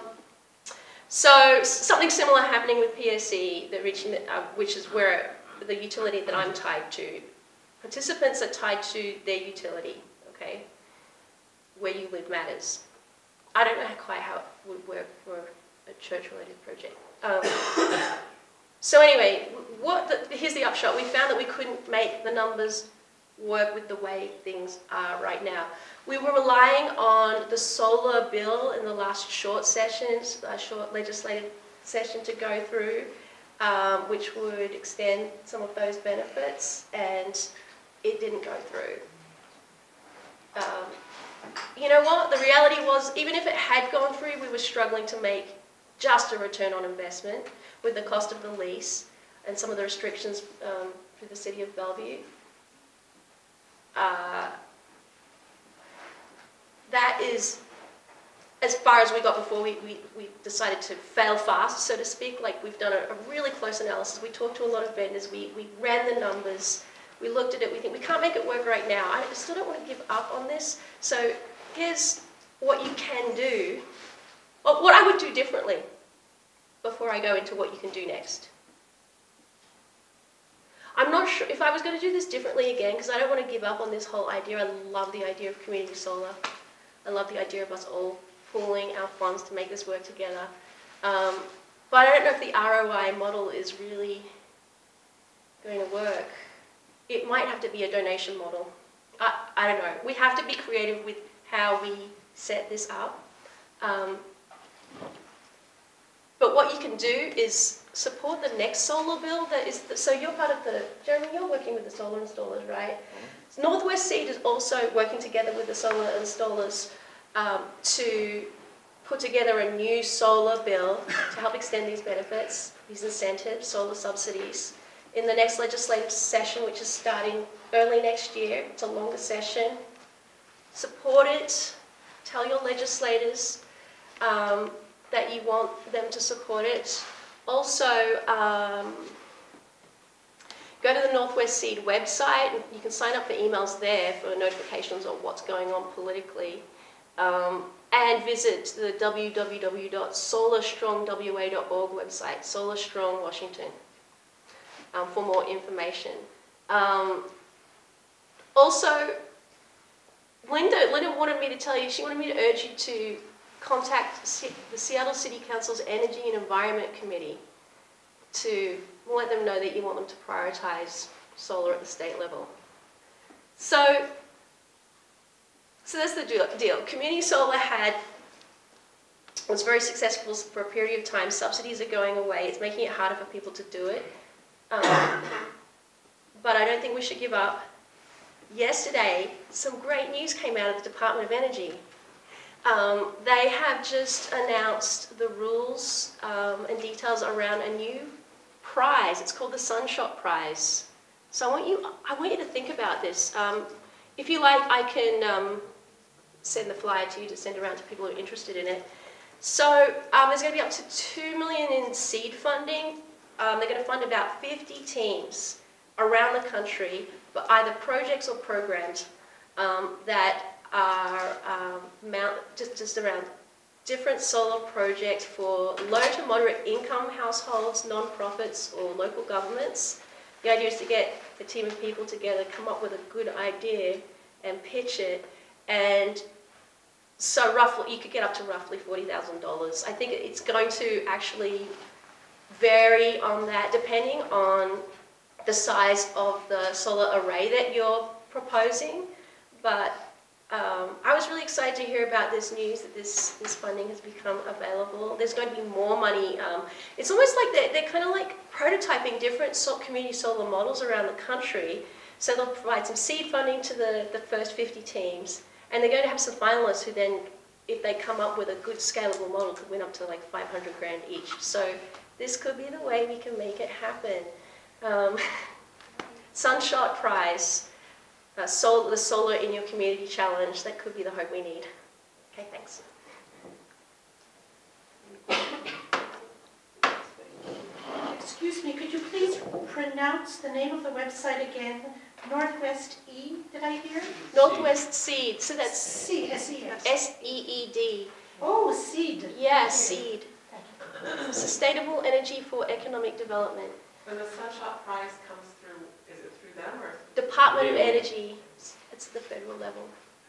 so something similar happening with P S E, the reaching, the, uh, which is where the utility that I'm tied to. Participants are tied to their utility, okay? Where you live matters. I don't know quite how it would work for a church-related project. Um, so anyway, what the, here's the upshot. We found that we couldn't make the numbers work with the way things are right now. We were relying on the solar bill in the last short sessions, a short legislative session to go through, um, which would extend some of those benefits, and it didn't go through. Um, you know what? The reality was, even if it had gone through, we were struggling to make just a return on investment with the cost of the lease and some of the restrictions um, through the city of Bellevue. Uh, that is as far as we got before we, we, we decided to fail fast, so to speak. Like, we've done a, a really close analysis. We talked to a lot of vendors. We, we ran the numbers. We looked at it. We think we can't make it work right now. I still don't want to give up on this. So here's what you can do, or what I would do differently before I go into what you can do next. I'm not sure if I was going to do this differently again, because I don't want to give up on this whole idea. I love the idea of community solar. I love the idea of us all pooling our funds to make this work together. Um, but I don't know if the R O I model is really going to work. It might have to be a donation model. I, I don't know. We have to be creative with how we set this up. Um, but what you can do is support the next solar bill. That is the, so you're part of the, Jeremy, you're working with the solar installers, right? So Northwest Seed is also working together with the solar installers um, to put together a new solar bill to help extend these benefits, these incentives, solar subsidies, in the next legislative session, which is starting early next year. It's a longer session. Support it. Tell your legislators um, that you want them to support it. Also, um, go to the Northwest Seed website. You can sign up for emails there for notifications on what's going on politically. Um, and visit the w w w dot solar strong w a dot org website, Solar Strong Washington, um, for more information. Um, also, Linda, Linda wanted me to tell you, she wanted me to urge you to contact C the Seattle City Council's Energy and Environment Committee to let them know that you want them to prioritize solar at the state level. So, so that's the deal. Community solar had, was very successful for a period of time. Subsidies are going away. It's making it harder for people to do it. Um, but I don't think we should give up. Yesterday, some great news came out of the Department of Energy. Um, they have just announced the rules um, and details around a new prize. It's called the Sunshot Prize. So I want you, I want you to think about this. Um, if you like, I can um, send the flyer to you to send around to people who are interested in it. So um, there's going to be up to two million dollars in seed funding. Um, they're going to fund about fifty teams around the country, but either projects or programs um, that are um, mount, just, just around different solar projects for low to moderate income households, non-profits or local governments. The idea is to get a team of people together, come up with a good idea and pitch it. And so roughly, you could get up to roughly forty thousand dollars. I think it's going to actually vary on that, depending on the size of the solar array that you're proposing. But um, I was really excited to hear about this news that this, this funding has become available. There's going to be more money. Um, it's almost like they're, they're kind of like prototyping different so community solar models around the country. So they'll provide some seed funding to the, the first fifty teams. And they're going to have some finalists who then, if they come up with a good scalable model, could win up to like five hundred grand each. So this could be the way we can make it happen. Um, Sunshot Prize, uh, sol the Solar in Your Community Challenge, that could be the hope we need. Okay, thanks. Excuse me, could you please pronounce the name of the website again? Northwest E, did I hear? Northwest Seed, so that's C, S E S. S E E D. Oh, seed. Yeah, Okay. seed. Sustainable Energy for Economic Development. When the Sunshot Prize comes through, is it through them or? Department of Yeah. Energy. It's the federal level.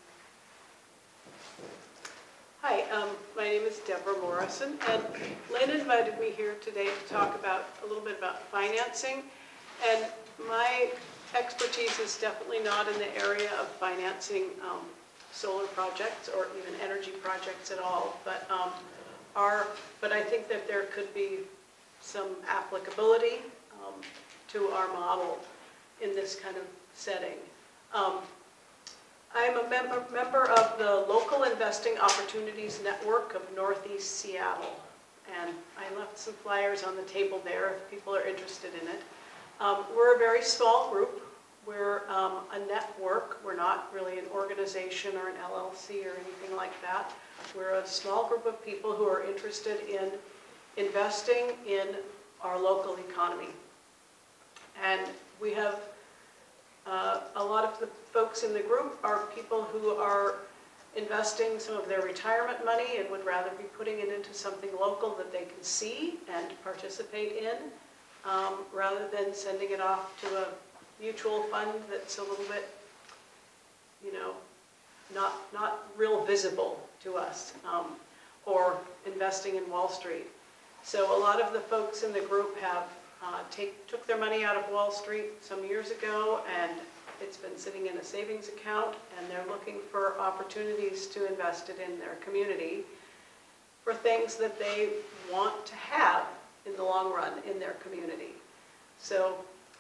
Hi, um, my name is Debra Morrison, and Lynn invited me here today to talk about a little bit about financing. And my expertise is definitely not in the area of financing um, solar projects or even energy projects at all. But um, our, but I think that there could be some applicability um, to our model in this kind of setting. Um, I am a member, member of the Local Investing Opportunities Network of Northeast Seattle, and I left some flyers on the table there if people are interested in it. Um, we're a very small group. We're um, a network. We're not really an organization or an L L C or anything like that. We're a small group of people who are interested in investing in our local economy. And we have uh, a lot of the folks in the group are people who are investing some of their retirement money and would rather be putting it into something local that they can see and participate in, um, rather than sending it off to a mutual fund that's a little bit, you know, not, not real visible to us, um, or investing in Wall Street. So a lot of the folks in the group have uh, take, took their money out of Wall Street some years ago, and it's been sitting in a savings account, and they're looking for opportunities to invest it in their community for things that they want to have in the long run in their community. So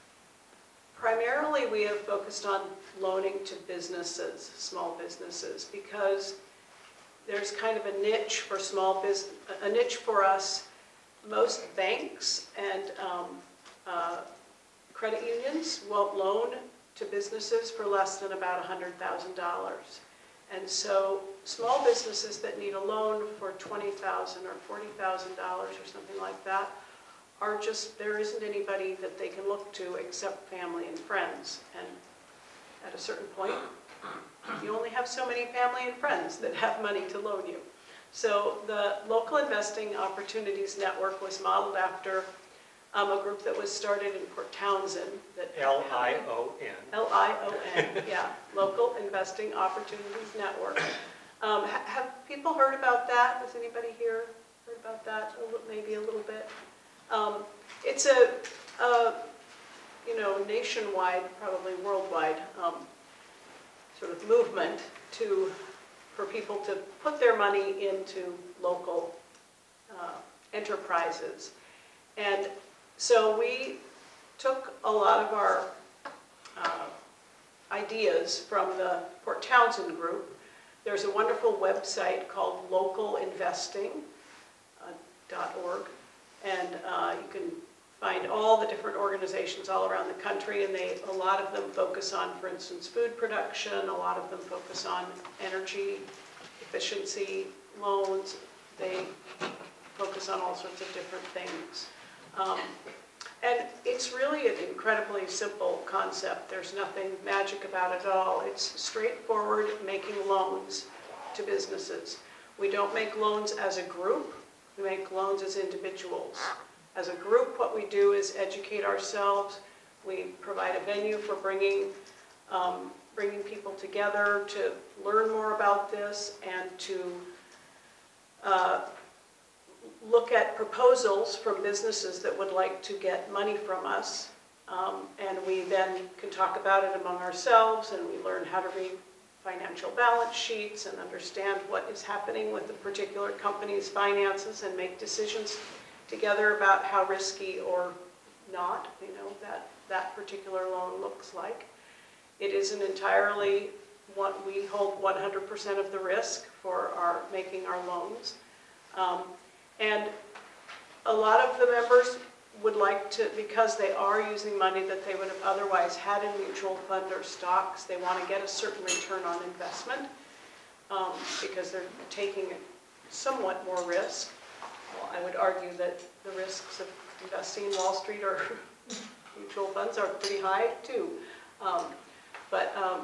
primarily we have focused on loaning to businesses, small businesses, because there's kind of a niche for small business, a niche for us. Most banks and um, uh, credit unions won't loan to businesses for less than about one hundred thousand dollars. And so small businesses that need a loan for twenty thousand dollars or forty thousand dollars or something like that are just, there isn't anybody that they can look to except family and friends. And at a certain point, you only have so many family and friends that have money to loan you. So the Local Investing Opportunities Network was modeled after um, a group that was started in Port Townsend. That L I O N. L I O N, yeah, Local Investing Opportunities Network. Um, ha have people heard about that? Has anybody here heard about that? A little, maybe a little bit. Um, it's a, a, you know, nationwide, probably worldwide, um, sort of movement to for people to put their money into local uh, enterprises. And so we took a lot of our uh, ideas from the Port Townsend group. There's a wonderful website called local investing dot org, and uh, you can find all the different organizations all around the country, and they, a lot of them focus on, for instance, food production, a lot of them focus on energy efficiency loans. They focus on all sorts of different things. Um, and it's really an incredibly simple concept. There's nothing magic about it at all. It's straightforward making loans to businesses. We don't make loans as a group. We make loans as individuals. As a group, what we do is educate ourselves. We provide a venue for bringing, um, bringing people together to learn more about this and to uh, look at proposals from businesses that would like to get money from us. Um, and we then can talk about it among ourselves, and we learn how to read financial balance sheets and understand what is happening with the particular company's finances and make decisions together about how risky or not, you know, that, that particular loan looks like. It isn't entirely what we hold one hundred percent of the risk for our making our loans. Um, and a lot of the members would like to, because they are using money that they would have otherwise had in mutual fund or stocks, they want to get a certain return on investment um, because they're taking somewhat more risk. Well, I would argue that the risks of investing in Wall Street or mutual funds are pretty high too. Um, but um,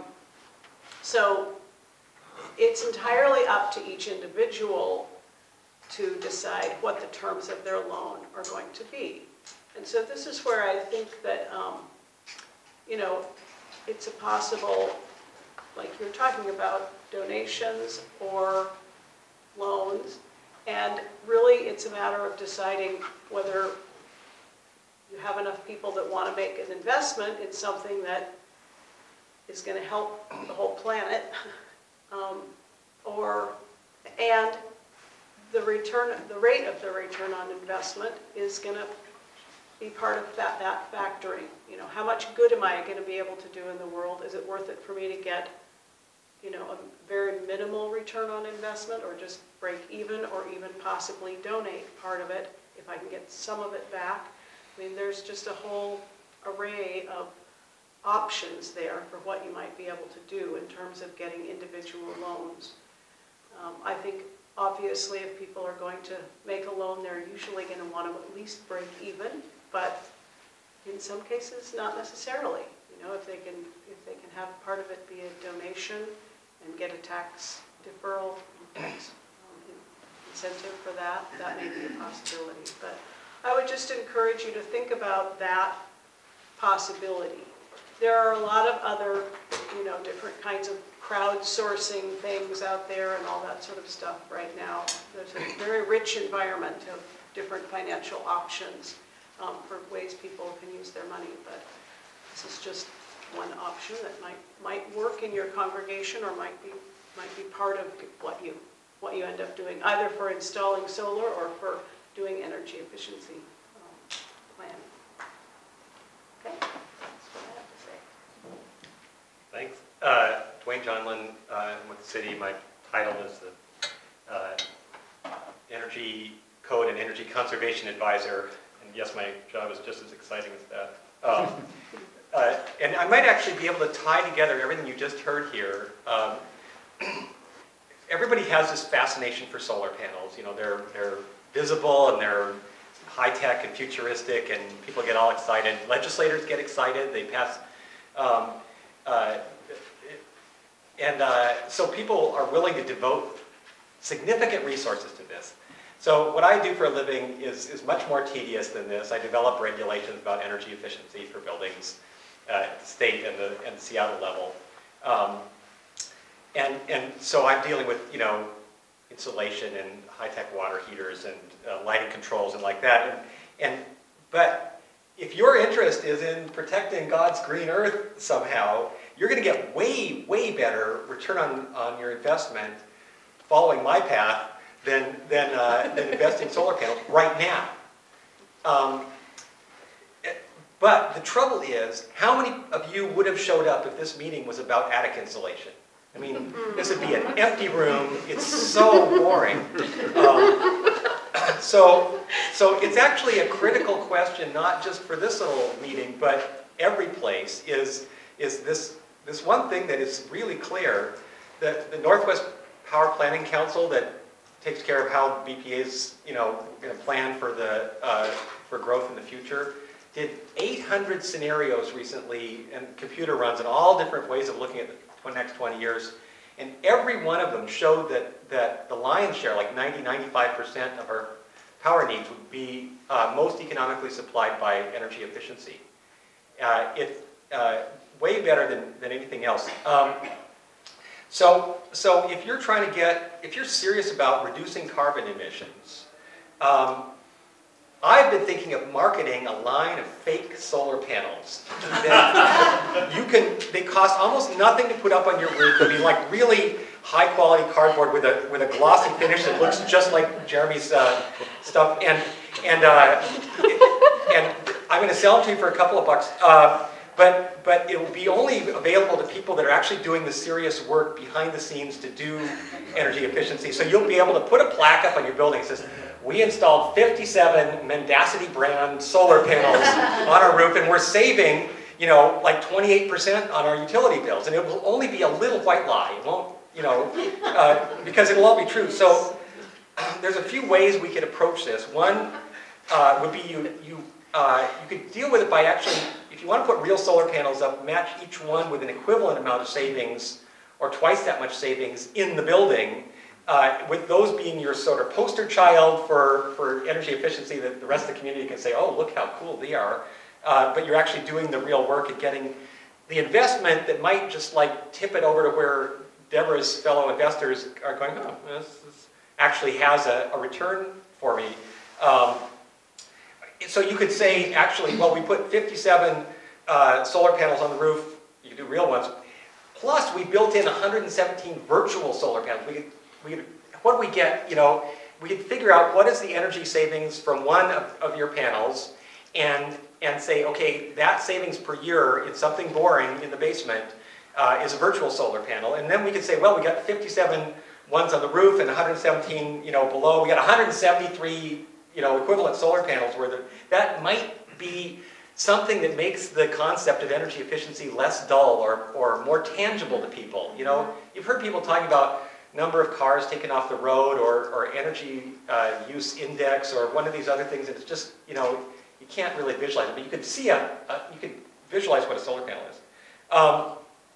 so it's entirely up to each individual to decide what the terms of their loan are going to be. And so this is where I think that, um, you know, it's a possible, like you're talking about, donations or loans. And really, it's a matter of deciding whether you have enough people that want to make an investment in something that is going to help the whole planet, um, or, and the return, the rate of the return on investment is going to be part of that, that factoring. You know, how much good am I going to be able to do in the world? Is it worth it for me to get, you know, a very minimal return on investment, or just break even, or even possibly donate part of it if I can get some of it back? I mean, there's just a whole array of options there for what you might be able to do in terms of getting individual loans. Um, I think obviously if people are going to make a loan, they're usually going to want to at least break even, but in some cases not necessarily. You know, if they can, if they can have part of it be a donation and get a tax deferral, tax um, incentive for that, that may be a possibility. But I would just encourage you to think about that possibility. There are a lot of other, you know, different kinds of crowdsourcing things out there and all that sort of stuff right now. There's a very rich environment of different financial options um, for ways people can use their money, but this is just one option that might might work in your congregation, or might be might be part of what you what you end up doing, either for installing solar or for doing energy efficiency um, planning. Okay, that's what I have to say. Thanks. Uh, Dwayne Johnlin, uh, I'm with the city. My title is the uh, Energy Code and Energy Conservation Advisor. And yes, my job is just as exciting as that. Um, uh, and I might actually be able to tie together everything you just heard here. Um, everybody has this fascination for solar panels. You know, they're, they're visible and they're high-tech and futuristic, and people get all excited. Legislators get excited. They pass... Um, uh, And uh, so people are willing to devote significant resources to this. So what I do for a living is, is much more tedious than this. I develop regulations about energy efficiency for buildings uh, at the state and the, and the Seattle level. Um, and, and so I'm dealing with, you know, insulation and high-tech water heaters and uh, lighting controls and like that. And, and, but if your interest is in protecting God's green earth somehow, you're going to get way, way better return on, on your investment following my path than, than, uh, than investing solar panels right now. Um, but the trouble is, how many of you would have showed up if this meeting was about attic insulation? I mean, this would be an empty room. It's so boring. Um, so, so it's actually a critical question, not just for this little meeting, but every place, is, is this This one thing that is really clear, that the Northwest Power Planning Council that takes care of how B P A is, you know, going to plan for the uh, for growth in the future, did eight hundred scenarios recently and computer runs and all different ways of looking at the next twenty years. And every one of them showed that, that the lion's share, like ninety, ninety-five percent of our power needs would be uh, most economically supplied by energy efficiency. Uh, it's uh, way better than, than anything else. Um, so, so if you're trying to get, if you're serious about reducing carbon emissions, um, I've been thinking of marketing a line of fake solar panels. That you can, they cost almost nothing to put up on your roof. They'll be like really high quality cardboard with a with a glossy finish that looks just like Jeremy's uh, stuff. And and uh, and I'm going to sell them to you for a couple of bucks. Uh, but but it will be only available to people that are actually doing the serious work behind the scenes to do energy efficiency. So you'll be able to put a plaque up on your building that says, we installed fifty-seven Mendacity brand solar panels on our roof, and we're saving, you know, like twenty-eight percent on our utility bills. And it will only be a little white lie. It won't, you know, uh, because it'll all be true. So there's a few ways we could approach this. One uh, would be you, you, uh, you could deal with it by actually, if you want to put real solar panels up, match each one with an equivalent amount of savings or twice that much savings in the building. Uh, with those being your sort of poster child for, for energy efficiency that the rest of the community can say, oh, look how cool they are. Uh, but you're actually doing the real work and getting the investment that might just like tip it over to where Debra's fellow investors are going, oh, this, this actually has a, a return for me. Um, so you could say, actually, well, we put fifty-seven uh, solar panels on the roof. You can do real ones. Plus, we built in one hundred seventeen virtual solar panels. We could, We could, what do we get, you know, we could figure out what is the energy savings from one of, of your panels and, and say, okay, that savings per year in something boring in the basement uh, is a virtual solar panel. And then we could say, well, we got fifty-seven ones on the roof and one hundred seventeen, you know, below. We got one hundred seventy-three, you know, equivalent solar panels where the, that might be something that makes the concept of energy efficiency less dull or, or more tangible to people. You know, you've heard people talking about number of cars taken off the road or, or energy uh, use index or one of these other things, and it's just, you know, you can't really visualize it, but you could see a, a you could visualize what a solar panel is. Um,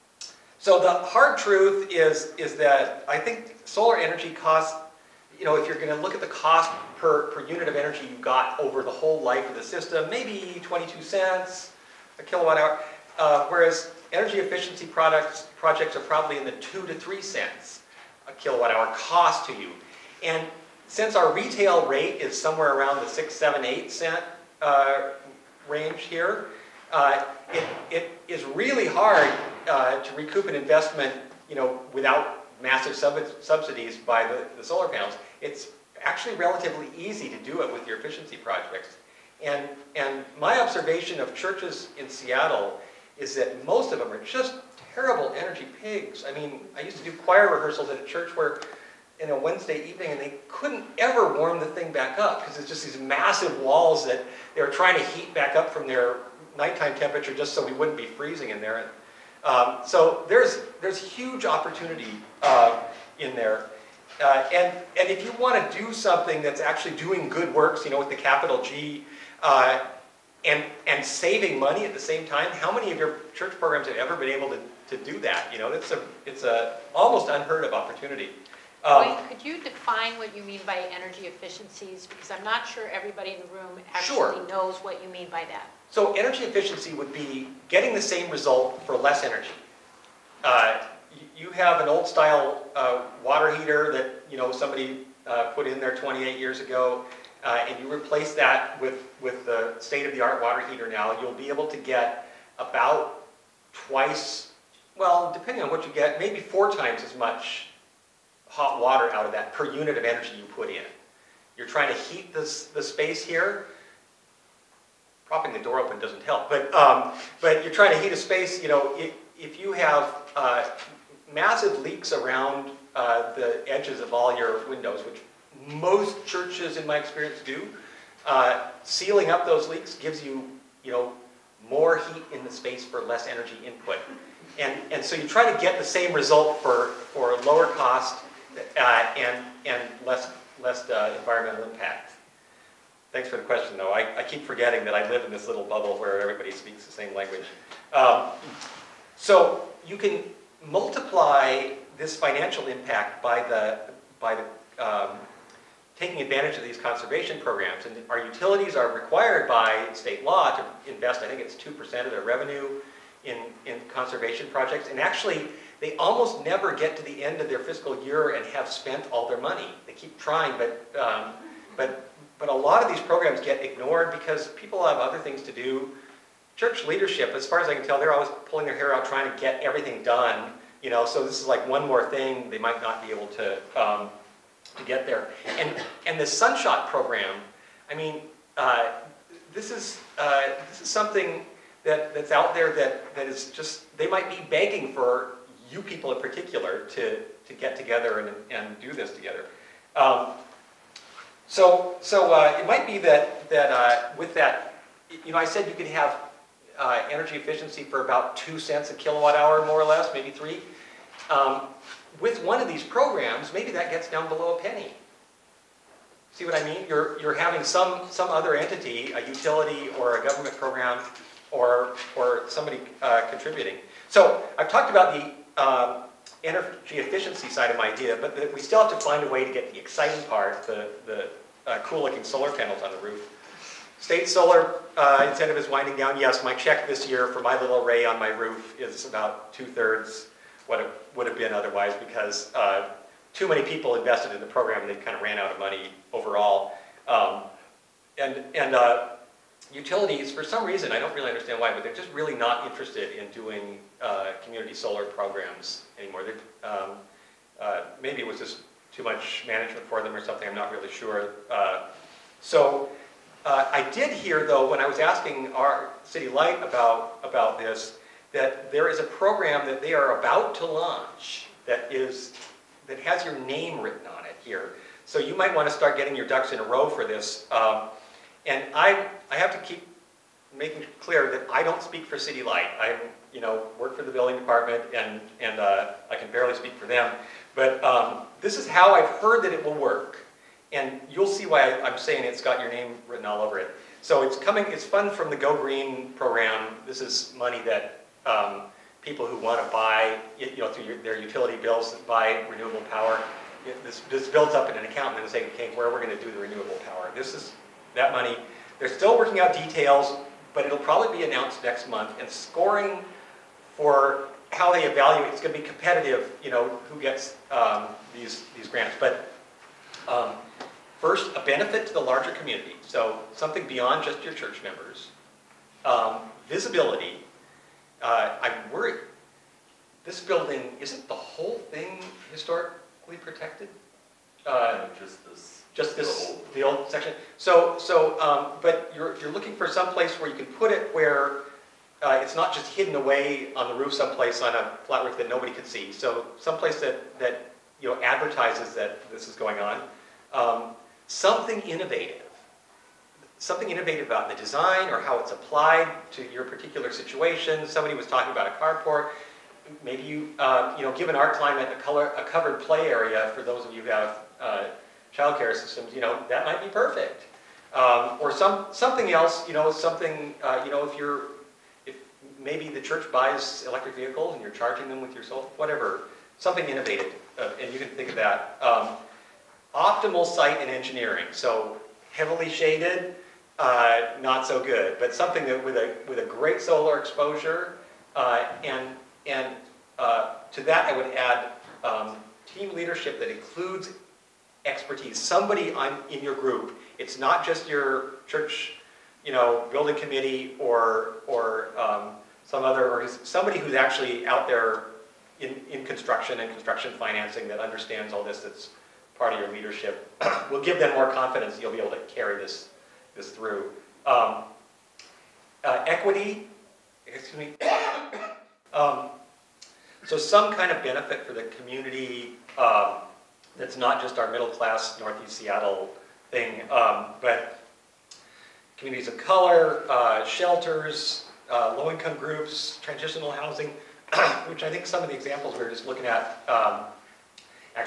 so the hard truth is, is that I think solar energy costs, you know, if you're going to look at the cost per, per unit of energy you got over the whole life of the system, maybe twenty-two cents a kilowatt hour, uh, whereas energy efficiency products, projects are probably in the two to three cents a kilowatt hour cost to you. And since our retail rate is somewhere around the six, seven, eight cent uh, range here, uh, it, it is really hard uh, to recoup an investment, you know, without massive sub subsidies by the, the solar panels. It's actually relatively easy to do it with your efficiency projects. And, and my observation of churches in Seattle is that most of them are just terrible energy pigs. I mean, I used to do choir rehearsals at a church where, in a Wednesday evening, and they couldn't ever warm the thing back up because it's just these massive walls that they were trying to heat back up from their nighttime temperature just so we wouldn't be freezing in there. And, um, so there's there's huge opportunity uh, in there. Uh, and, and if you want to do something that's actually doing good works, you know, with the capital G, uh, and, and saving money at the same time, how many of your church programs have ever been able to, to do that? You know, it's a, it's a almost unheard of opportunity. Um, Wait, could you define what you mean by energy efficiencies? Because I'm not sure everybody in the room actually Sure. knows what you mean by that. So energy efficiency would be getting the same result for less energy. Uh, you, you have an old style uh, water heater that, you know, somebody uh, put in there twenty-eight years ago, uh, and you replace that with, with the state-of-the-art water heater now, you'll be able to get about twice, well, depending on what you get, maybe four times as much hot water out of that per unit of energy you put in. You're trying to heat this, the space here. Propping the door open doesn't help, but, um, but you're trying to heat a space, you know, if, if you have uh, massive leaks around uh, the edges of all your windows, which most churches in my experience do, uh, sealing up those leaks gives you, you know, more heat in the space for less energy input. And, and so you try to get the same result for, for lower cost uh, and, and less, less uh, environmental impact. Thanks for the question, though. I, I keep forgetting that I live in this little bubble where everybody speaks the same language. Um, so you can multiply this financial impact by the, by the um, taking advantage of these conservation programs. And our utilities are required by state law to invest, I think it's two percent of their revenue in, in conservation projects. And actually, they almost never get to the end of their fiscal year and have spent all their money. They keep trying, but, um, but, but a lot of these programs get ignored because people have other things to do. Church leadership, as far as I can tell, they're always pulling their hair out trying to get everything done. You know, so this is like one more thing they might not be able to, um, to get there. And, and the Sunshot program, I mean, uh, this, is, uh, this is something that, that's out there that, that is just, they might be begging for you people in particular to, to get together and, and do this together. Um, so so uh, it might be that, that uh, with that, you know, I said you could have uh, energy efficiency for about two cents a kilowatt hour, more or less, maybe three. Um, with one of these programs, maybe that gets down below a penny. See what I mean? You're, you're having some, some other entity, a utility or a government program, or, or somebody uh, contributing. So I've talked about the um, energy efficiency side of my idea, but the, we still have to find a way to get the exciting part, the, the uh, cool-looking solar panels on the roof. State solar uh, incentive is winding down. Yes, my check this year for my little array on my roof is about two-thirds what it would have been otherwise, because uh, too many people invested in the program and they kind of ran out of money overall. Um, and and uh, utilities, for some reason, I don't really understand why, but they're just really not interested in doing uh, community solar programs anymore. Um, uh, maybe it was just too much management for them or something, I'm not really sure. Uh, so uh, I did hear, though, when I was asking our City Light about, about this, that there is a program that they are about to launch that is that has your name written on it here. So you might want to start getting your ducks in a row for this. Um, and I I have to keep making clear that I don't speak for City Light. I you know work for the building department, and and uh, I can barely speak for them. But um, this is how I've heard that it will work, and you'll see why I, I'm saying it's got your name written all over it. So it's coming. It's fun from the Go Green program. This is money that Um, people who want to buy, you know, through your, their utility bills, buy renewable power. It, this, this builds up in an account and then say, okay, where we're going to do the renewable power. This is that money. They're still working out details, but it'll probably be announced next month. And scoring for how they evaluate, it's going to be competitive, you know, who gets um, these, these grants. But um, first, a benefit to the larger community. So something beyond just your church members. Um, visibility. Uh, I'm worried, this building, isn't the whole thing historically protected? Uh, just this. Just this, the old, the old section. So, so, um, but you're, you're looking for some place where you can put it where uh, it's not just hidden away on the roof someplace on a flat roof that nobody can see. So someplace that, that you know, advertises that this is going on. Um, something innovative. Something innovative about the design or how it's applied to your particular situation. Somebody was talking about a carport. Maybe you, uh, you know, given our climate, a, color, a covered play area for those of you who have uh, childcare systems, you know, that might be perfect. Um, or some something else, you know, something, uh, you know, if you're, if maybe the church buys electric vehicles and you're charging them with your solar, whatever, something innovative, uh, and you can think of that. Um, optimal site and engineering. So heavily shaded. Uh, not so good, but something that with a with a great solar exposure, uh, and and uh, to that I would add um, team leadership that includes expertise. Somebody on in your group. It's not just your church, you know, building committee or or um, some other or somebody who's actually out there in in construction and construction financing that understands all this. That's part of your leadership. Will give them more confidence. You'll be able to carry this. this through. Um, uh, equity, excuse me, um, so some kind of benefit for the community um, that's not just our middle class Northeast Seattle thing, um, but communities of color, uh, shelters, uh, low-income groups, transitional housing, which I think some of the examples we were just looking at um, actually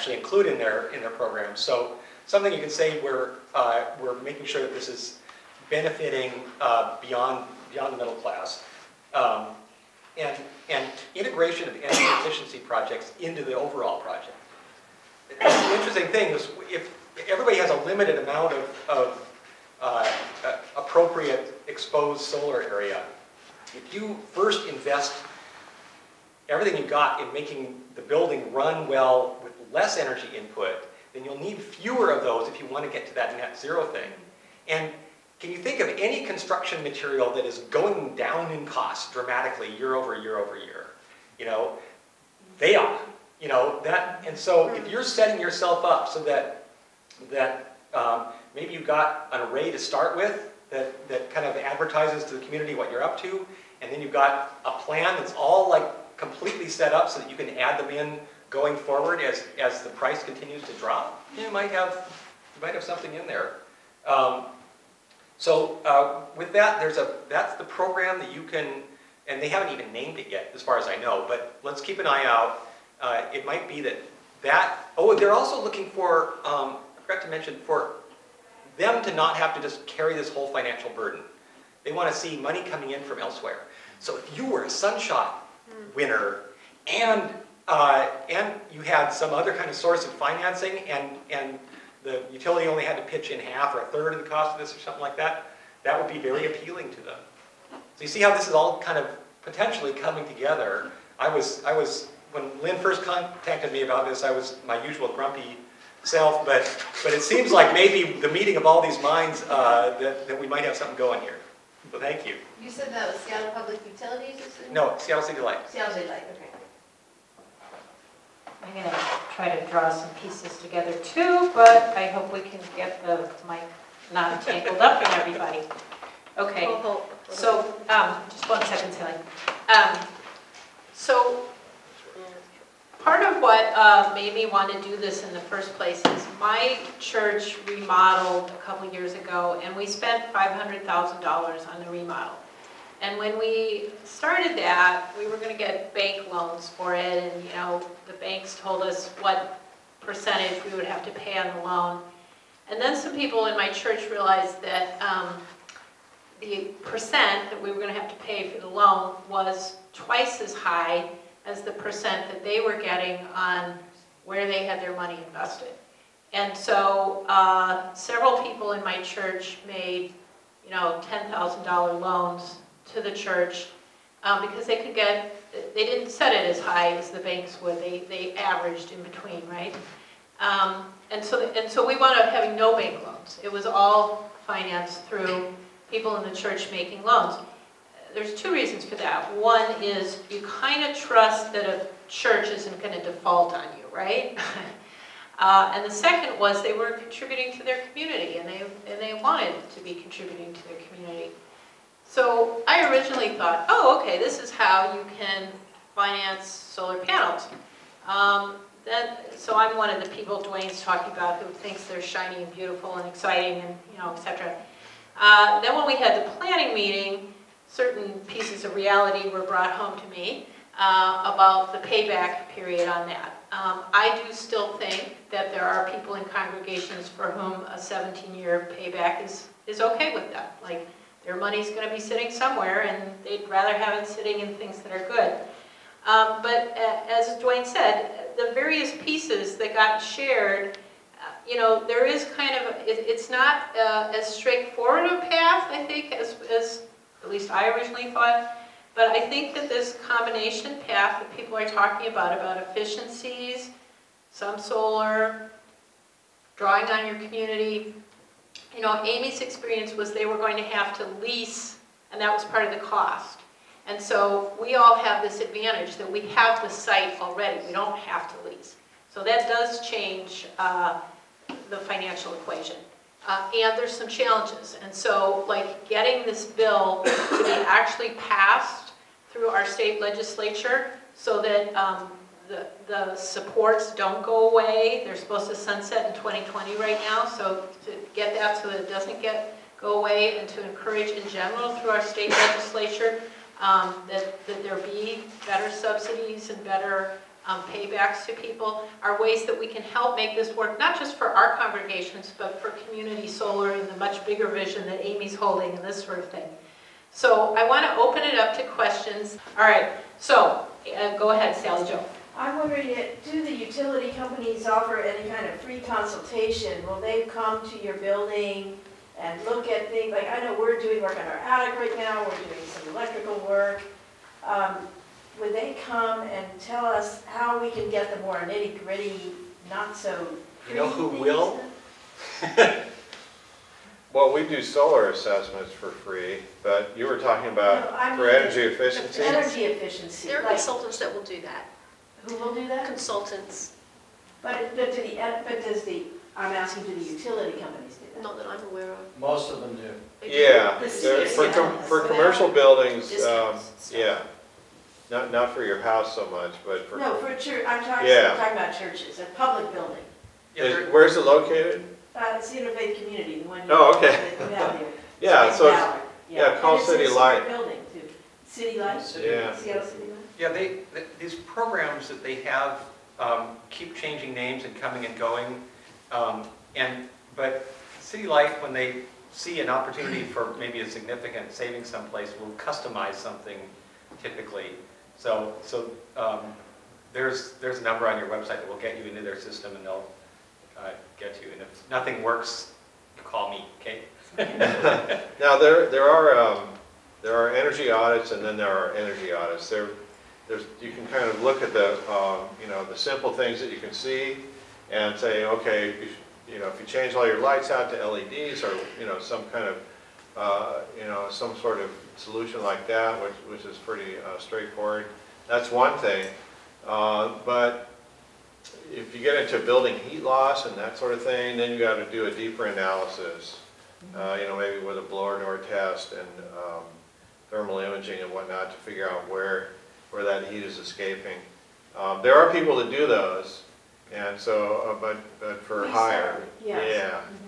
actually include in their in their programs. So something you can say we're uh, we're making sure that this is benefiting uh, beyond beyond the middle class, um, and and integration of energy efficiency projects into the overall project. The interesting thing is if everybody has a limited amount of, of uh, uh, appropriate exposed solar area, if you first invest everything you got in making the building run well with less energy input, then you'll need fewer of those if you want to get to that net zero thing. And can you think of any construction material that is going down in cost dramatically year over year over year? You know, they are. You know, that, and so if you're setting yourself up so that, that um, maybe you've got an array to start with that, that kind of advertises to the community what you're up to, and then you've got a plan that's all like completely set up so that you can add them in going forward as, as the price continues to drop, you might have, you might have something in there. Um, so uh, with that, there's a, that's the program that you can, and they haven't even named it yet as far as I know, but let's keep an eye out. Uh, it might be that that, oh, they're also looking for, um, I forgot to mention, for them to not have to just carry this whole financial burden. They want to see money coming in from elsewhere. So if you were a Sunshot winner and, uh, and you had some other kind of source of financing and, and the utility only had to pitch in half or a third of the cost of this or something like that, that would be very appealing to them. So you see how this is all kind of potentially coming together. I was, I was When Lynn first contacted me about this, I was my usual grumpy self, but, but it seems like maybe the meeting of all these minds, uh, that, that we might have something going here. So thank you. You said that was Seattle Public Utilities? No, Seattle City Light. Seattle City Light, okay. I'm going to try to draw some pieces together too, but I hope we can get the mic not tangled up in everybody. Okay, so um, just one second, Sally. Um, so part of what uh, made me want to do this in the first place is my church remodeled a couple years ago, and we spent five hundred thousand dollars on the remodel. And when we started that, we were going to get bank loans for it, and you know, the banks told us what percentage we would have to pay on the loan. And then some people in my church realized that um, the percent that we were going to have to pay for the loan was twice as high as the percent that they were getting on where they had their money invested. And so uh, several people in my church made, you know, ten thousand dollar loans to the church um, because they could get, they didn't set it as high as the banks would, they, they averaged in between, right? Um, and, so, and so we wound up having no bank loans. It was all financed through people in the church making loans. There's two reasons for that. One is you kind of trust that a church isn't going to default on you, right? uh, and the second was they were contributing to their community, and they, and they wanted to be contributing to their community. So I originally thought, oh, okay, this is how you can finance solar panels. Um, then, so I'm one of the people Dwayne's talking about who thinks they're shiny and beautiful and exciting and, you know, et cetera. Uh, then when we had the planning meeting, certain pieces of reality were brought home to me uh, about the payback period on that. Um, I do still think that there are people in congregations for whom a seventeen year payback is, is okay with them. Like, their money's going to be sitting somewhere, and they'd rather have it sitting in things that are good. Um, but uh, as Dwayne said, the various pieces that got shared, uh, you know, there is kind of, it, it's not uh, as straightforward a path, I think, as, as at least I originally thought. But I think that this combination path that people are talking about, about efficiencies, some solar, drawing on your community, you know, Amy's experience was they were going to have to lease, and that was part of the cost. And so we all have this advantage that we have the site already. We don't have to lease. So that does change uh, the financial equation. Uh, and there's some challenges. And so, like, getting this bill to be actually passed through our state legislature so that um, the, the supports don't go away. They're supposed to sunset in twenty twenty right now. So to get that so that it doesn't get go away, and to encourage in general through our state legislature um, that, that there be better subsidies and better um, paybacks to people, are ways that we can help make this work, not just for our congregations, but for community solar and the much bigger vision that Amy's holding and this sort of thing. So I want to open it up to questions. All right, so uh, go ahead, Sally Jo. I'm wondering, do the utility companies offer any kind of free consultation? Will they come to your building and look at things? Like, I know we're doing work on our attic right now, we're doing some electrical work. Um, would they come and tell us how we can get the more nitty-gritty, not so You know who things will? done? Well, we do solar assessments for free, but you were talking about No, I for mean energy the- efficiency? Energy efficiency. There are like- consultants that will do that. Who will do that? Consultants, But, but to the, but does the, I'm asking, do the utility companies do that? not that I'm aware of. Most of them do. They do. Yeah, The there- cities, for, yeah. com- for Without commercial buildings, um, discounts and stuff. yeah. Not, not for your house so much, but for. No, for church, I'm talking, Yeah. I'm talking about churches, a public building. Yeah, Is- there- Where's it located? Uh, it's the Interfaith Community, the one you. Oh, okay. that you have here. Yeah, It's so in it's, Ballard, yeah, call And it's in City a separate Light. building too. City Light? Yeah. Seattle City Light? Yeah, they, th- these programs that they have um, keep changing names and coming and going. Um, and, but City Light, when they see an opportunity for maybe a significant savings someplace, will customize something typically. So, so um, there's, there's a number on your website that will get you into their system and they'll uh, get you. And if nothing works, call me, okay? Now, there, there are, um, there are energy audits and then there are energy audits. There, there's, you can kind of look at the, um, you know, the simple things that you can see and say, okay, you, sh- you know, if you change all your lights out to L E Ds or, you know, some kind of, uh, you know, some sort of solution like that, which, which is pretty uh, straightforward. That's one thing. Uh, but if you get into building heat loss and that sort of thing, then you got to do a deeper analysis. Uh, you know, maybe with a blower door test and um, thermal imaging and whatnot to figure out where where that heat is escaping. Um, there are people that do those, and so, uh, but but for We higher, started, yes. yeah.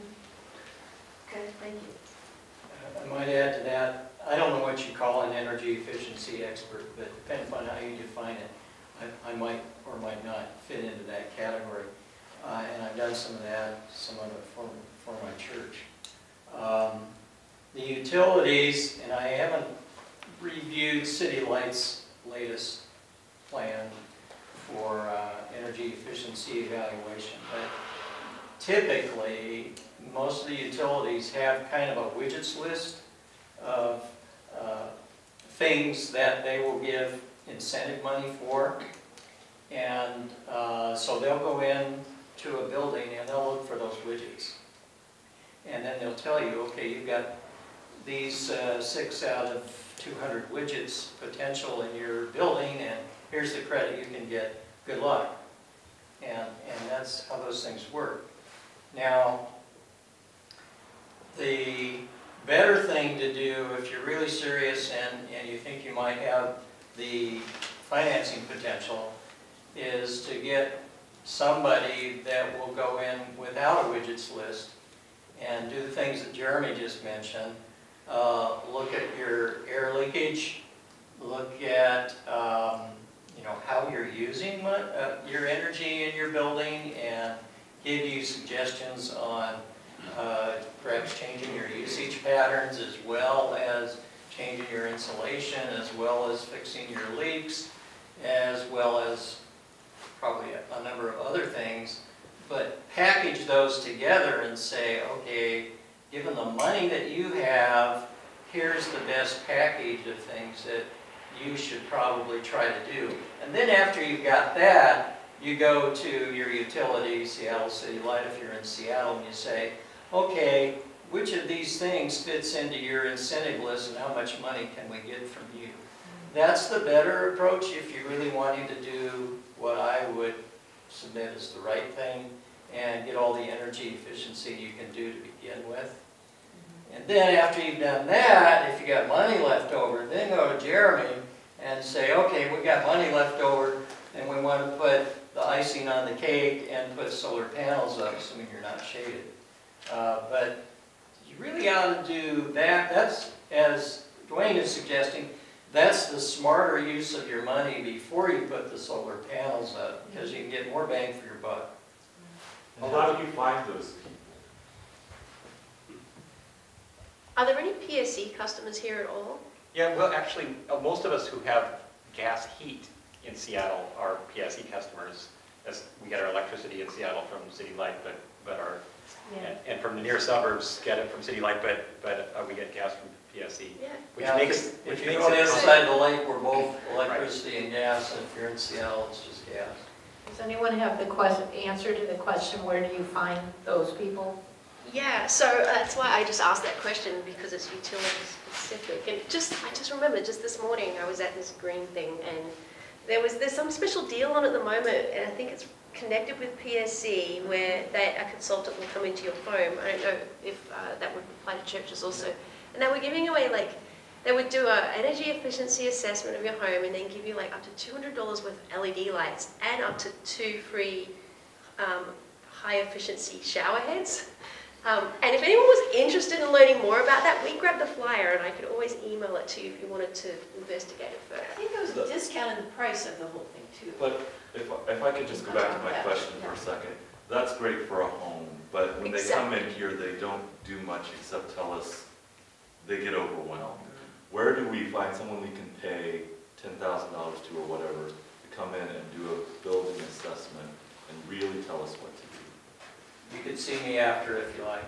Mhm. Okay, thank you. I might add to that, I don't know what you call an energy efficiency expert, but depending upon how you define it, I, I might or might not fit into that category. Uh, and I've done some of that, some of it for, for my church. Um, the utilities, and I haven't reviewed City Light's latest plan for uh, energy efficiency evaluation, but typically most of the utilities have kind of a widgets list of uh, things that they will give incentive money for, and uh, so they'll go in to a building and they'll look for those widgets. And then they'll tell you, okay, you've got these uh, six out of two hundred widgets potential in your building, and here's the credit you can get. Good luck. And, and that's how those things work. Now, the better thing to do if you're really serious and, and you think you might have the financing potential is to get somebody that will go in without a widgets list and do the things that Jeremy just mentioned. Uh, look at your air leakage, look at um, you know, how you're using uh, your energy in your building, and give you suggestions on uh, perhaps changing your usage patterns, as well as changing your insulation, as well as fixing your leaks, as well as probably a, a number of other things. But package those together and say, okay, given the money that you have, here's the best package of things that you should probably try to do. And then after you've got that, you go to your utility, Seattle City Light if you're in Seattle, and you say, okay, which of these things fits into your incentive list and how much money can we get from you? That's the better approach if you're really wanting to do what I would submit as the right thing and get all the energy efficiency you can do to begin with. And then after you've done that, if you got money left over, then go to Jeremy and say, okay, we got money left over and we want to put the icing on the cake and put solar panels up, assuming you're not shaded. Uh, but you really ought to do that. That's, as Dwayne is suggesting, that's the smarter use of your money before you put the solar panels up, because you can get more bang for your buck. Well, how do you find those people? Are there any P S E customers here at all? Yeah, well, actually, uh, most of us who have gas heat in Seattle are P S E customers, as we get our electricity in Seattle from City Light, but, but our, Yeah. and, and from the near suburbs get it from City Light, but, but uh, we get gas from P S E. Yeah. Which Yeah, makes, if which you makes go it. inside the lake, we're both electricity and gas, and if you're in Seattle, it's just gas. Does anyone have the question, answer to the question, where do you find those people? Yeah, so uh, that's why I just asked that question, because it's utility specific. And just, I just remember just this morning I was at this green thing, and there was there's some special deal on at the moment, and I think it's connected with P S E, where they, a consultant will come into your home. I don't know if uh, that would apply to churches also. And they were giving away, like, they would do an energy efficiency assessment of your home and then give you like up to two hundred dollars worth of L E D lights and up to two free um, high efficiency shower heads. Um, and if anyone was interested in learning more about that, we grabbed the flyer and I could always email it to you if you wanted to investigate it further. I think there was a discount in the price of the whole thing too. But if, if I could just go back to my Yeah. question for a second, that's great for a home, but when they come in here, they don't do much except tell us they get overwhelmed. Where do we find someone we can pay ten thousand dollars to or whatever to come in and do a building assessment and really tell us what to do? You could see me after if you like.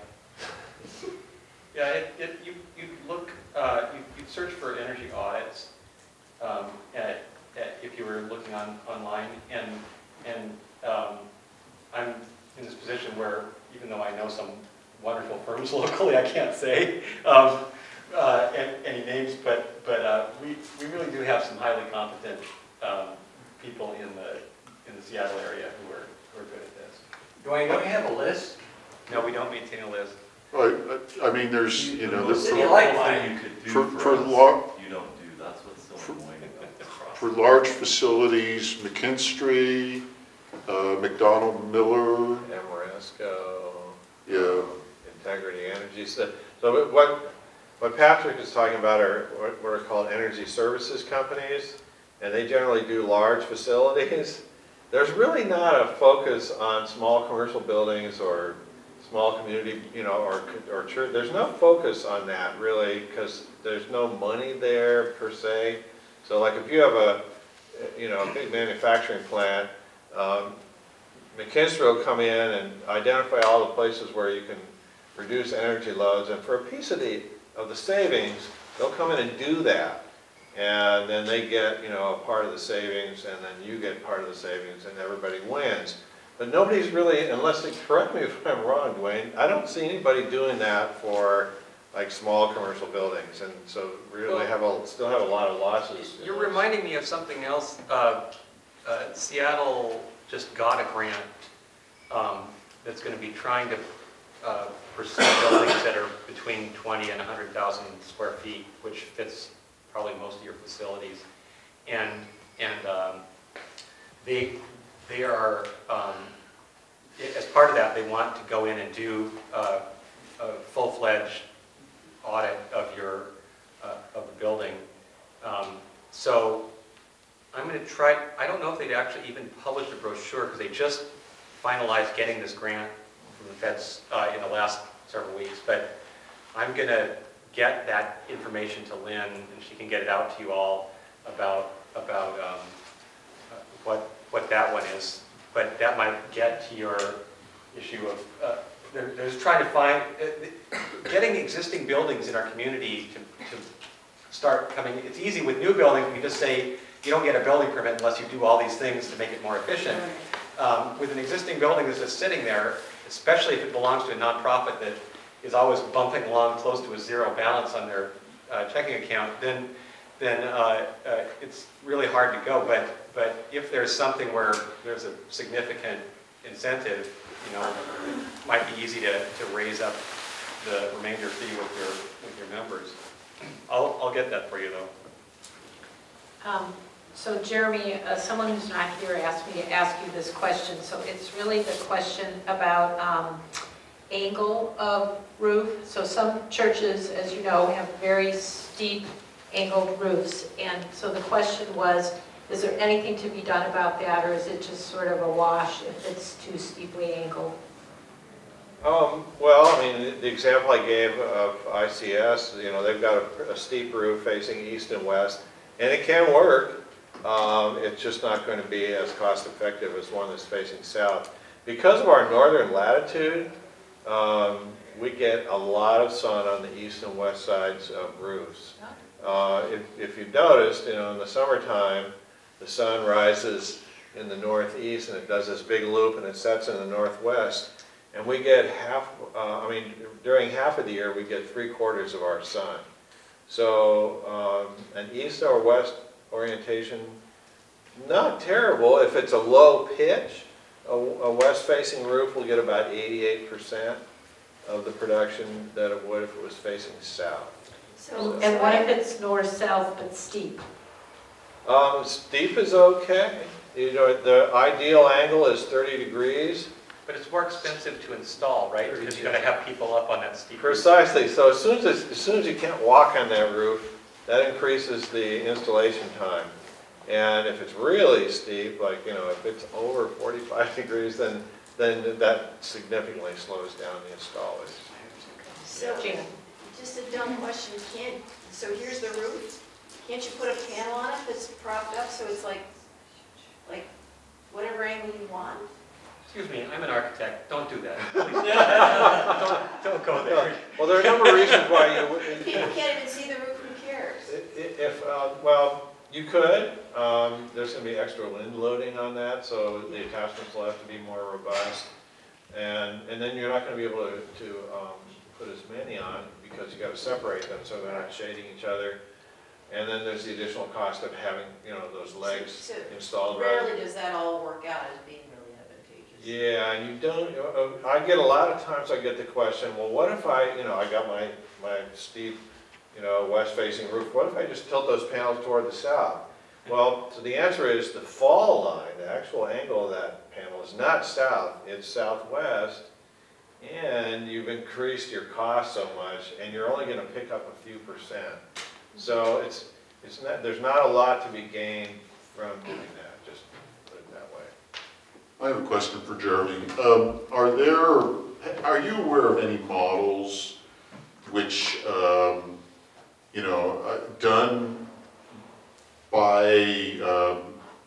Yeah, it, it, you, you look, uh, you, you search for energy audits, um, at, at, if you were looking on, online, and, and, um, I'm in this position where, even though I know some wonderful firms locally, I can't say, um, uh, any, any names, but, but, uh, we, we really do have some highly competent, um, people in the, in the Seattle area who are, who are good at this. Dwayne, don't you have a list? No, we don't maintain a list. I, I mean, there's, you know, The most the- City for, Light simple line. thing you could do For- for for us, lar- you don't do, that's what's so annoying about this process. for large facilities, McKinstry, uh, McDonald Miller, Amoresco, yeah, Integrity Energy. So so what, what Patrick is talking about are what what are called energy services companies, and they generally do large facilities. There's really not a focus on small commercial buildings or small community, you know, or, or church. There's no focus on that really, because there's no money there per se. So like if you have a, you know, a big manufacturing plant, um, McKinstry will come in and identify all the places where you can reduce energy loads, and for a piece of the, of the savings, they'll come in and do that. And then they get, you know, a part of the savings, and then you get part of the savings, and everybody wins. But nobody's really, unless they correct me if I'm wrong, Dwayne, I don't see anybody doing that for like small commercial buildings, and so really have a, still have a lot of losses. You're reminding me of something else. Uh, uh, Seattle just got a grant um, that's going to be trying to uh, pursue buildings that are between twenty and one hundred thousand square feet, which fits probably most of your facilities. And, and um, they, they are, um, as part of that, they want to go in and do uh, a full-fledged audit of your, uh, of the building. Um, so I'm going to try, I don't know if they'd actually even published a brochure, because they just finalized getting this grant from the feds uh, in the last several weeks, but I'm going to get that information to Lynn, and she can get it out to you all about, about um, uh, what, what that one is. But that might get to your issue of, uh, there, there's trying to find, uh, getting existing buildings in our community to, to start coming, it's easy with new buildings, we just say, you don't get a building permit unless you do all these things to make it more efficient. Um, with an existing building that's just sitting there, especially if it belongs to a nonprofit that is always bumping along close to a zero balance on their uh, checking account, then then uh, uh, it's really hard to go. But but if there's something where there's a significant incentive, you know, it might be easy to, to raise up the remainder fee with your with your members. I'll I'll get that for you though. Um, so Jeremy, uh, someone who's not here asked me to ask you this question. So it's really the question about um, angle of roof. So some churches, as you know, have very steep angled roofs. And so the question was, is there anything to be done about that, or is it just sort of a wash if it's too steeply angled? Um, well, I mean, the, the example I gave of I C S, you know, they've got a, a steep roof facing east and west, and it can work. Um, it's just not going to be as cost effective as one that's facing south. Because of our northern latitude, um, we get a lot of sun on the east and west sides of roofs. Uh, if, if you've noticed, you know, in the summertime, the sun rises in the northeast and it does this big loop and it sets in the northwest. And we get half, uh, I mean, during half of the year, we get three quarters of our sun. So um, an east or west orientation, not terrible. If it's a low pitch, a, a west-facing roof will get about eighty-eight percent of the production that it would if it was facing south. So, and what if it's north-south but steep? Um, steep is okay. You know, the ideal angle is thirty degrees. But it's more expensive to install, right? Because you're going to have people up on that steep roof. Precisely. So as soon as, as soon as you can't walk on that roof, that increases the installation time. And if it's really steep, like, you know, if it's over forty-five degrees, then then that significantly slows down the installers. So, just a dumb question, can't, so here's the roof, can't you put a panel on it that's propped up so it's like, like, whatever angle you want? Excuse me, I'm an architect, don't do that. don't, don't go there. Well, there are a number of reasons why you wouldn't. People can't even see the roof, who cares? If, uh, well, you could. Um, there's going to be extra wind loading on that, so the attachments will have to be more robust. And, and then you're not going to be able to, to um, put as many on because you got to separate them so they're not shading each other. And then there's the additional cost of having, you know, those legs so, so installed. Rarely right. does that all work out as being really advantageous. Yeah, and you don't, uh, I get a lot of times I get the question, well, what if I, you know, I got my, my steep, you know, west-facing roof, what if I just tilt those panels toward the south? Well, so the answer is the fall line, the actual angle of that panel is not south, it's southwest, and you've increased your cost so much, and you're only going to pick up a few percent. So it's, it's not, there's not a lot to be gained from doing that, just put it that way. I have a question for Jeremy. Um, are there, are you aware of any models which, um, you know, uh, done by um,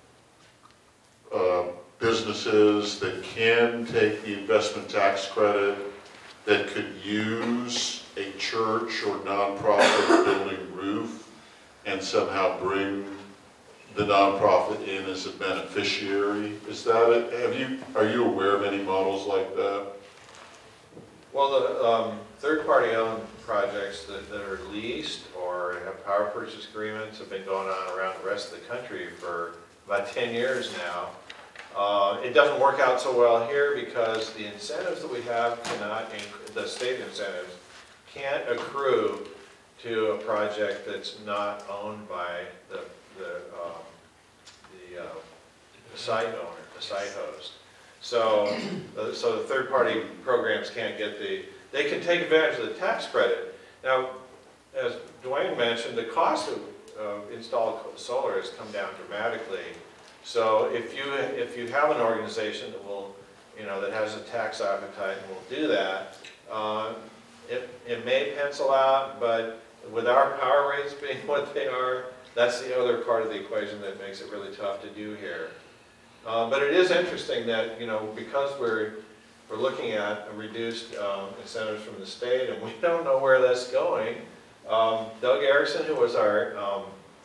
uh, businesses that can take the investment tax credit that could use a church or nonprofit building roof and somehow bring the nonprofit in as a beneficiary? Is that it? Have you, are you aware of any models like that? Well, the um, third-party owned projects that, that are leased or have power purchase agreements have been going on around the rest of the country for about ten years now. Uh, it doesn't work out so well here because the incentives that we have cannot, the state incentives, can't accrue to a project that's not owned by the, the, um, the, uh, the site owner, the site host. So, uh, so the third-party programs can't get the, they can take advantage of the tax credit. Now, as Dwayne mentioned, the cost of uh, installed solar has come down dramatically. So if you, if you have an organization that will, you know, that has a tax appetite and will do that, uh, it, it may pencil out, but with our power rates being what they are, that's the other part of the equation that makes it really tough to do here. Uh, but it is interesting that, you know, because we're, we're looking at reduced um, incentives from the state and we don't know where that's going. Um, Doug Erickson, who was our, um,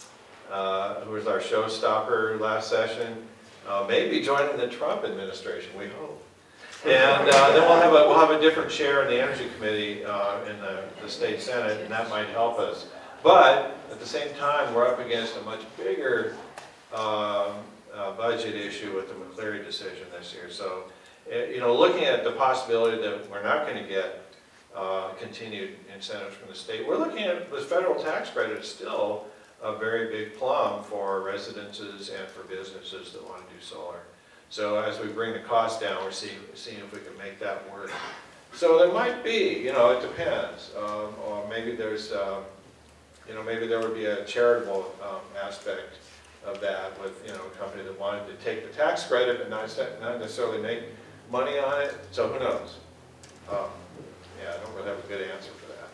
uh, who was our showstopper last session, uh, may be joining the Trump administration, we hope. And uh, then we'll have, a, we'll have a different chair in the Energy Committee uh, in the, the state Senate, and that might help us. But at the same time, we're up against a much bigger um, Uh, budget issue with the McCleary decision this year. So, uh, you know, looking at the possibility that we're not going to get uh, continued incentives from the state, we're looking at the federal tax credit is still a very big plum for residences and for businesses that want to do solar. So as we bring the cost down, we're seeing, seeing if we can make that work. So there might be, you know, it depends. Um, or maybe there's, uh, you know, maybe there would be a charitable um, aspect of that with, you know, a company that wanted to take the tax credit but not, not necessarily make money on it. So who knows? Um, yeah, I don't really have a good answer for that.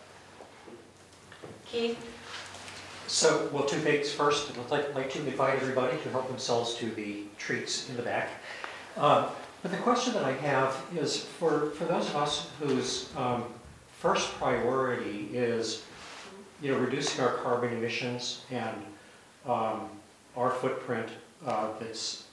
Keith? So, well, two things. First, I'd like, like to invite everybody to help themselves to the treats in the back. Uh, but the question that I have is for, for those of us whose um, first priority is, you know, reducing our carbon emissions and um, our footprint uh, that's,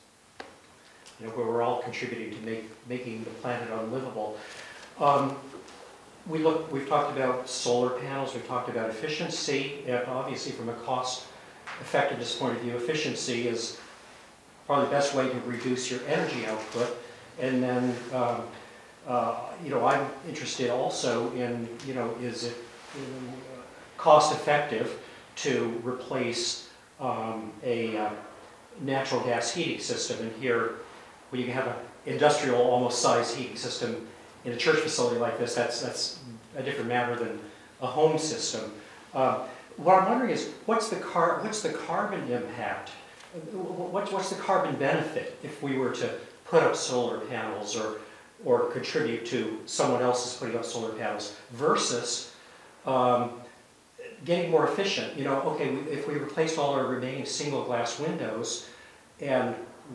you know, where we're all contributing to make, making the planet unlivable. Um, We look, we've talked about solar panels, we've talked about efficiency, and obviously from a cost effectiveness point of view, efficiency is probably the best way to reduce your energy output. And then, um, uh, you know, I'm interested also in, you know, is it you know, cost effective to replace um, a uh, natural gas heating system? And here, when you have an industrial almost size heating system in a church facility like this, that's, that's a different matter than a home system. Uh, what I'm wondering is, what's the, car, what's the carbon impact? What's, what's the carbon benefit if we were to put up solar panels or, or contribute to someone else's putting up solar panels versus um, getting more efficient? You know, okay, if we replaced all our remaining single glass windows and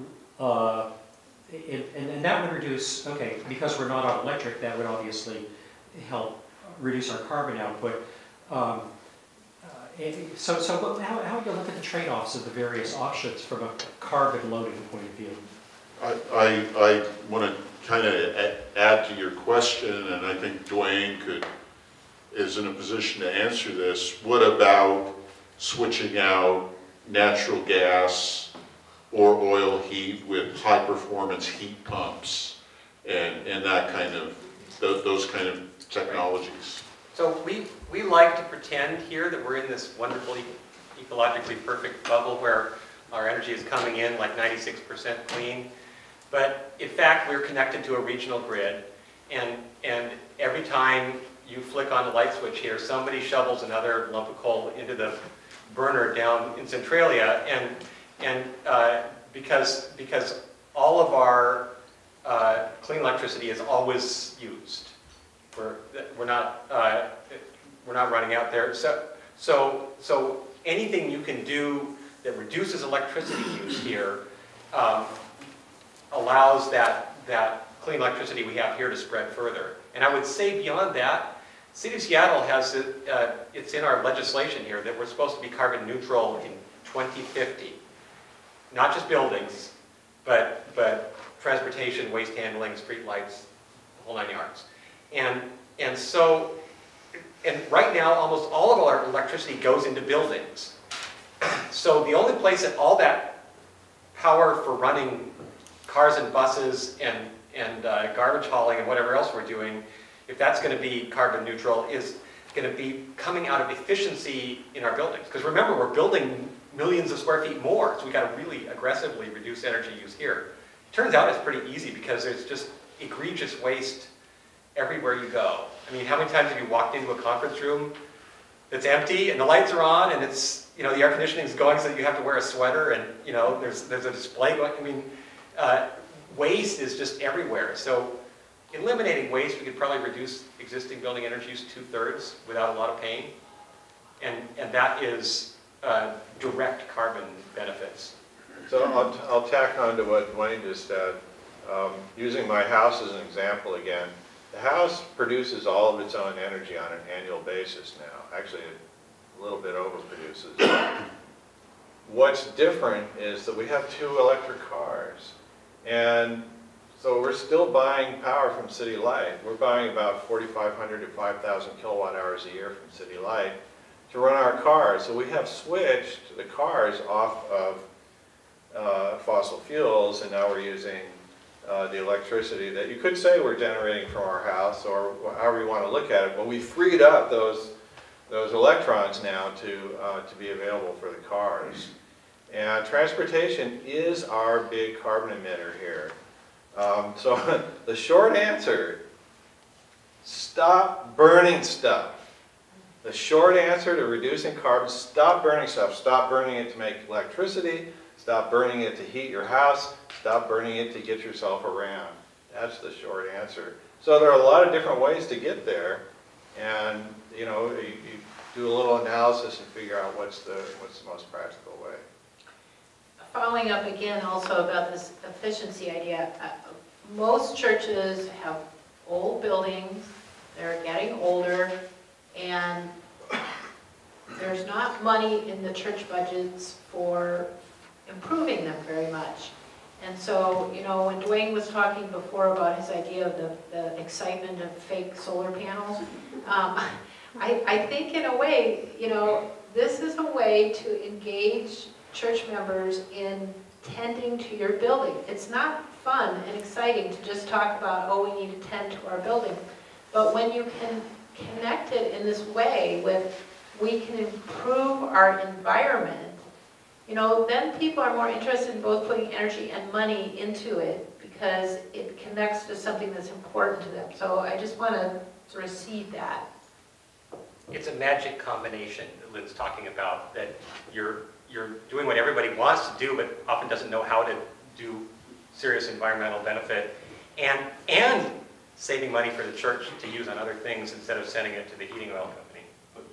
uh, It, and, and that would reduce, okay, because we're not on electric, that would obviously help reduce our carbon output. Um, uh, so so what, how, how do you look at the trade-offs of the various options from a carbon loading point of view? I, I, I want to kind of add to your question, and I think Dwayne could, is in a position to answer this. What about switching out natural gas or oil heat with high-performance heat pumps and, and that kind of, those, those kind of technologies? So we, we like to pretend here that we're in this wonderful ecologically perfect bubble where our energy is coming in like ninety-six percent clean. But in fact, we're connected to a regional grid, and, and every time you flick on the light switch here, somebody shovels another lump of coal into the burner down in Centralia, and And uh, because, because all of our uh, clean electricity is always used. We're, we're, not, uh, we're not running out there. So, so, so anything you can do that reduces electricity use here um, allows that, that clean electricity we have here to spread further. And I would say beyond that, City of Seattle has, it, uh, it's in our legislation here that we're supposed to be carbon neutral in twenty fifty. Not just buildings, but, but transportation, waste handling, street lights, the whole nine yards. And, and so, and right now, almost all of our electricity goes into buildings. So the only place that all that power for running cars and buses and, and uh, garbage hauling and whatever else we're doing, if that's going to be carbon neutral, is going to be coming out of efficiency in our buildings. Because remember, we're building millions of square feet more, so we got to really aggressively reduce energy use here. Turns out it's pretty easy because there's just egregious waste everywhere you go. I mean, how many times have you walked into a conference room that's empty and the lights are on and it's, you know, the air conditioning is going so that you have to wear a sweater and, you know, there's, there's a display going. I mean, uh, waste is just everywhere. So eliminating waste, we could probably reduce existing building energy use two-thirds without a lot of pain. And, and that is Uh, direct carbon benefits. So I'll, I'll tack on to what Dwayne just said. Um, using my house as an example again, the house produces all of its own energy on an annual basis now. Actually, a little bit overproduces. What's different is that we have two electric cars. And so we're still buying power from City Light. We're buying about forty-five hundred to five thousand kilowatt hours a year from City Light to run our cars. So we have switched the cars off of uh, fossil fuels, and now we're using uh, the electricity that you could say we're generating from our house, or however you want to look at it. But we freed up those those electrons now to uh, to be available for the cars. And transportation is our big carbon emitter here. Um, so the short answer: stop burning stuff. The short answer to reducing carbon, stop burning stuff. Stop burning it to make electricity. Stop burning it to heat your house. Stop burning it to get yourself around. That's the short answer. So there are a lot of different ways to get there. And, you know, you, you do a little analysis and figure out what's the, what's the most practical way. Following up again also about this efficiency idea, uh, most churches have old buildings, they're getting older, and there's not money in the church budgets for improving them very much. And so, you know, when Dwayne was talking before about his idea of the, the excitement of fake solar panels, um, I, I think in a way, you know, this is a way to engage church members in tending to your building. It's not fun and exciting to just talk about, oh, we need to tend to our building. But when you can connect it in this way with, we can improve our environment, you know, then people are more interested in both putting energy and money into it because it connects to something that's important to them. So I just want to sort of seed that. It's a magic combination that Lynn's talking about, that you're you're doing what everybody wants to do, but often doesn't know how to do serious environmental benefit, and and saving money for the church to use on other things instead of sending it to the heating oil company.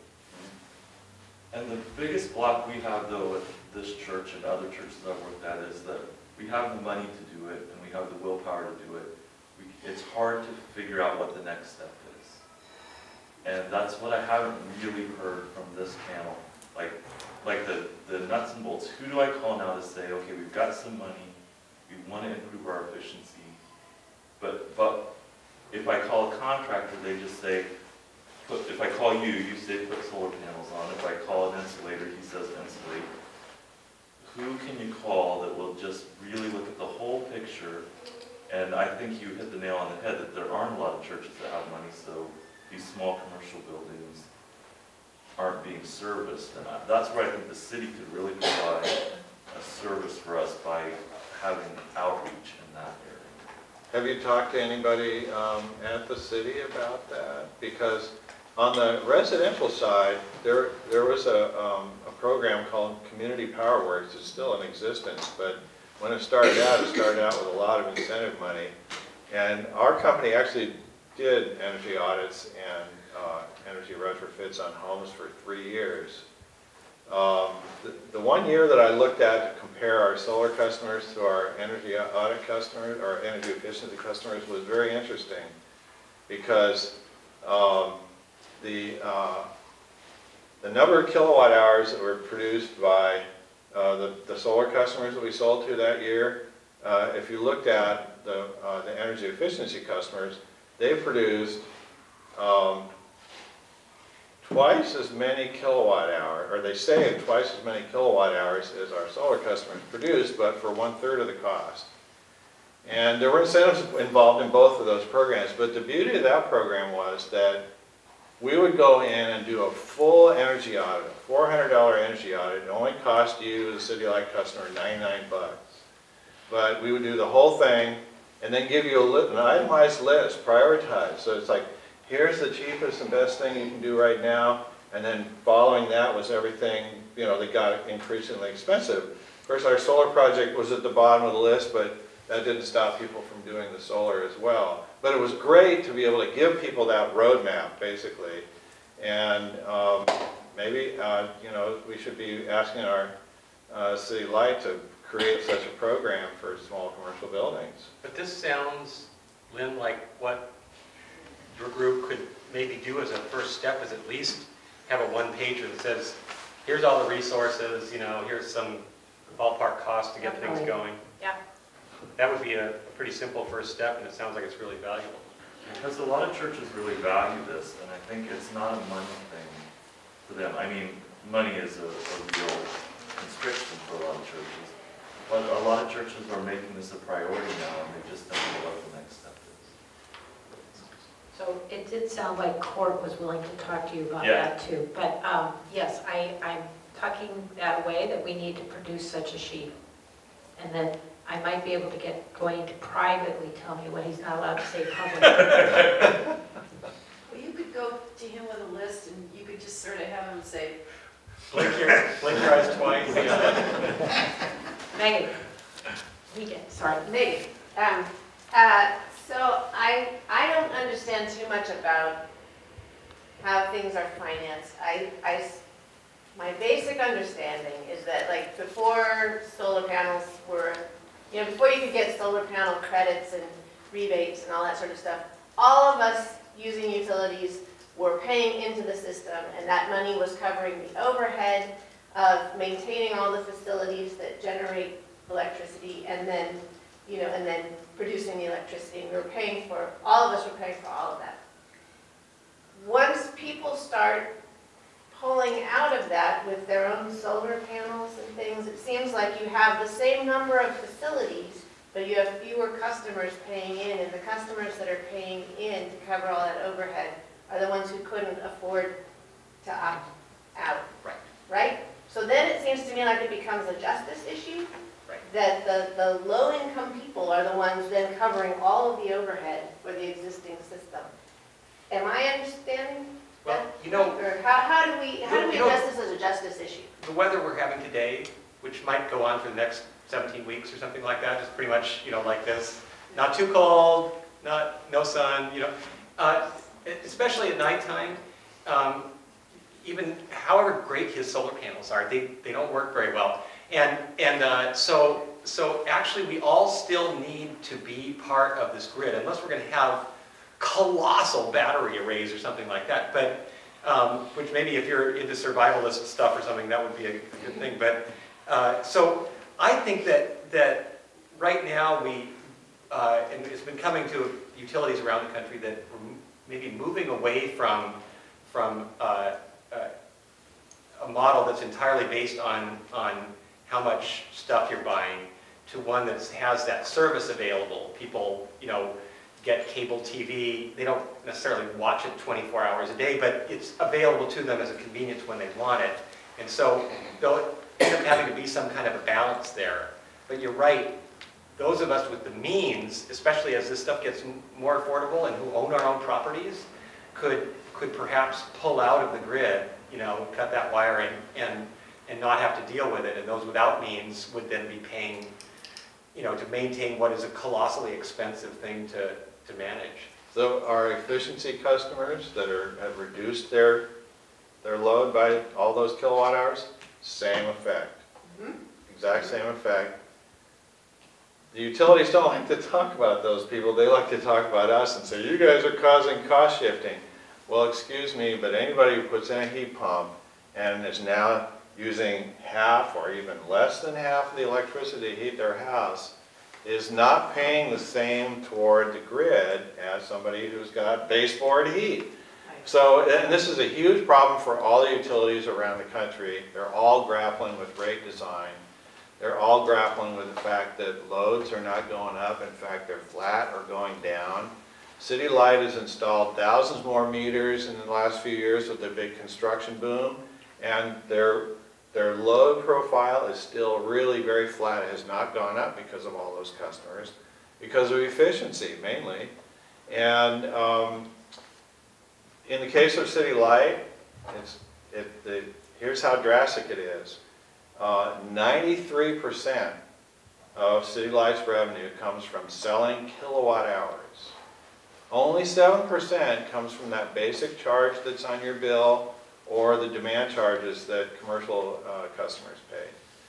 And the biggest block we have, though, with this church and other churches I've worked at is that we have the money to do it, and we have the willpower to do it. We, it's hard to figure out what the next step is. And that's what I haven't really heard from this panel. Like, like the, the nuts and bolts. Who do I call now to say, okay, we've got some money, we want to improve our efficiency, but, but if I call a contractor, they just say, put, if I call you, you say put solar panels on. If I call an insulator, he says insulate. Who can you call that will just really look at the whole picture? And I think you hit the nail on the head that there aren't a lot of churches that have money, so these small commercial buildings aren't being serviced. And that's where I think the city could really provide a service for us by having outreach in that area. Have you talked to anybody um, at the city about that? Because on the residential side, there there was a, um, a program called Community Power Works. It's still in existence, but when it started out, it started out with a lot of incentive money. And our company actually did energy audits and uh, energy retrofits on homes for three years. Um, the, the one year that I looked at to compare our solar customers to our energy audit customers, or energy efficiency customers, was very interesting because um, the, uh, the number of kilowatt hours that were produced by uh, the, the solar customers that we sold to that year, uh, if you looked at the, uh, the energy efficiency customers, they produced um, twice as many kilowatt hours, or they saved twice as many kilowatt hours as our solar customers produced, but for one third of the cost. And there were incentives involved in both of those programs, but the beauty of that program was that we would go in and do a full energy audit, a four hundred dollar energy audit. It only cost you, the city-like customer, ninety-nine bucks. But we would do the whole thing and then give you a li- an itemized list, prioritized. So it's like, here's the cheapest and best thing you can do right now, and then following that was everything, you know, that got increasingly expensive. Of course, our solar project was at the bottom of the list, but that didn't stop people from doing the solar as well. But it was great to be able to give people that roadmap, basically. And um, maybe, uh, you know, we should be asking our uh, city light to create such a program for small commercial buildings. But this sounds, Lynn, like what your group could maybe do as a first step is at least have a one-pager that says, here's all the resources, you know, here's some ballpark cost to get things going. Yeah. That would be a pretty simple first step, and it sounds like it's really valuable. Because a lot of churches really value this, and I think it's not a money thing for them. I mean, money is a, a real constriction for a lot of churches. But a lot of churches are making this a priority now, and they just don't know what the next step is. So it did sound like Court was willing to talk to you about Yeah. that too. But um, yes, I, I'm talking that way, that we need to produce such a sheet. And then I might be able to get Dwayne to privately tell me what he's not allowed to say publicly. Well, you could go to him with a list and you could just sort of have them say, Blink your, blink your eyes twice. Megan. Megan, sorry. Megan, um, uh, so I, I don't understand too much about how things are financed. I, I s- my basic understanding is that, like, before solar panels were, you know, before you could get solar panel credits and rebates and all that sort of stuff, all of us using utilities were paying into the system, and that money was covering the overhead of maintaining all the facilities that generate electricity, and then, you know, and then producing the electricity. And we were paying for, all of us were paying for all of that. Once people start pulling out of that with their own solar panels and things, it seems like you have the same number of facilities, but you have fewer customers paying in, and the customers that are paying in to cover all that overhead are the ones who couldn't afford to opt out. Right. Right? So then it seems to me like it becomes a justice issue. Right. That the, the low-income people are the ones then covering all of the overhead for the existing system. Am I understanding Well, that? you know, Or how, how do we, how do we you know- address this as a justice issue? the weather we're having today, which might go on for the next seventeen weeks or something like that, is pretty much, you know, like this. Not too cold, not, no sun, you know. Uh, especially at nighttime, um, even however great his solar panels are, they, they don't work very well. And, and uh, so, so actually we all still need to be part of this grid, unless we're going to have colossal battery arrays or something like that. But um, which maybe if you're into survivalist stuff or something, that would be a good thing. But uh, so I think that that right now we, uh, and it's been coming to utilities around the country that we're maybe moving away from from uh, uh, a model that's entirely based on on how much stuff you're buying to one that has that service available. People, you know, get cable T V. They don't necessarily watch it twenty-four hours a day, but it's available to them as a convenience when they want it. And so there'll end up having to be some kind of a balance there. But you're right, those of us with the means, especially as this stuff gets more affordable and who own our own properties, could, could perhaps pull out of the grid, you know, cut that wiring and, and not have to deal with it. And those without means would then be paying, you know, to maintain what is a colossally expensive thing to, to manage. So our efficiency customers that are, have reduced their, their load by all those kilowatt hours, same effect. Mm-hmm. Exact same effect. The utilities don't like to talk about those people. They like to talk about us and say, you guys are causing cost shifting. Well, excuse me, but anybody who puts in a heat pump and is now using half or even less than half of the electricity to heat their house is not paying the same toward the grid as somebody who's got baseboard heat. So, and this is a huge problem for all the utilities around the country. They're all grappling with rate design. They're all grappling with the fact that loads are not going up. In fact, they're flat or going down. City Light has installed thousands more meters in the last few years with the big construction boom, and their, their load profile is still really very flat. It has not gone up because of all those customers, because of efficiency mainly. And um, in the case of City Light, it's, it, the, here's how drastic it is. ninety-three percent of City Light's revenue comes from selling kilowatt hours. Only seven percent comes from that basic charge that's on your bill or the demand charges that commercial uh, customers pay.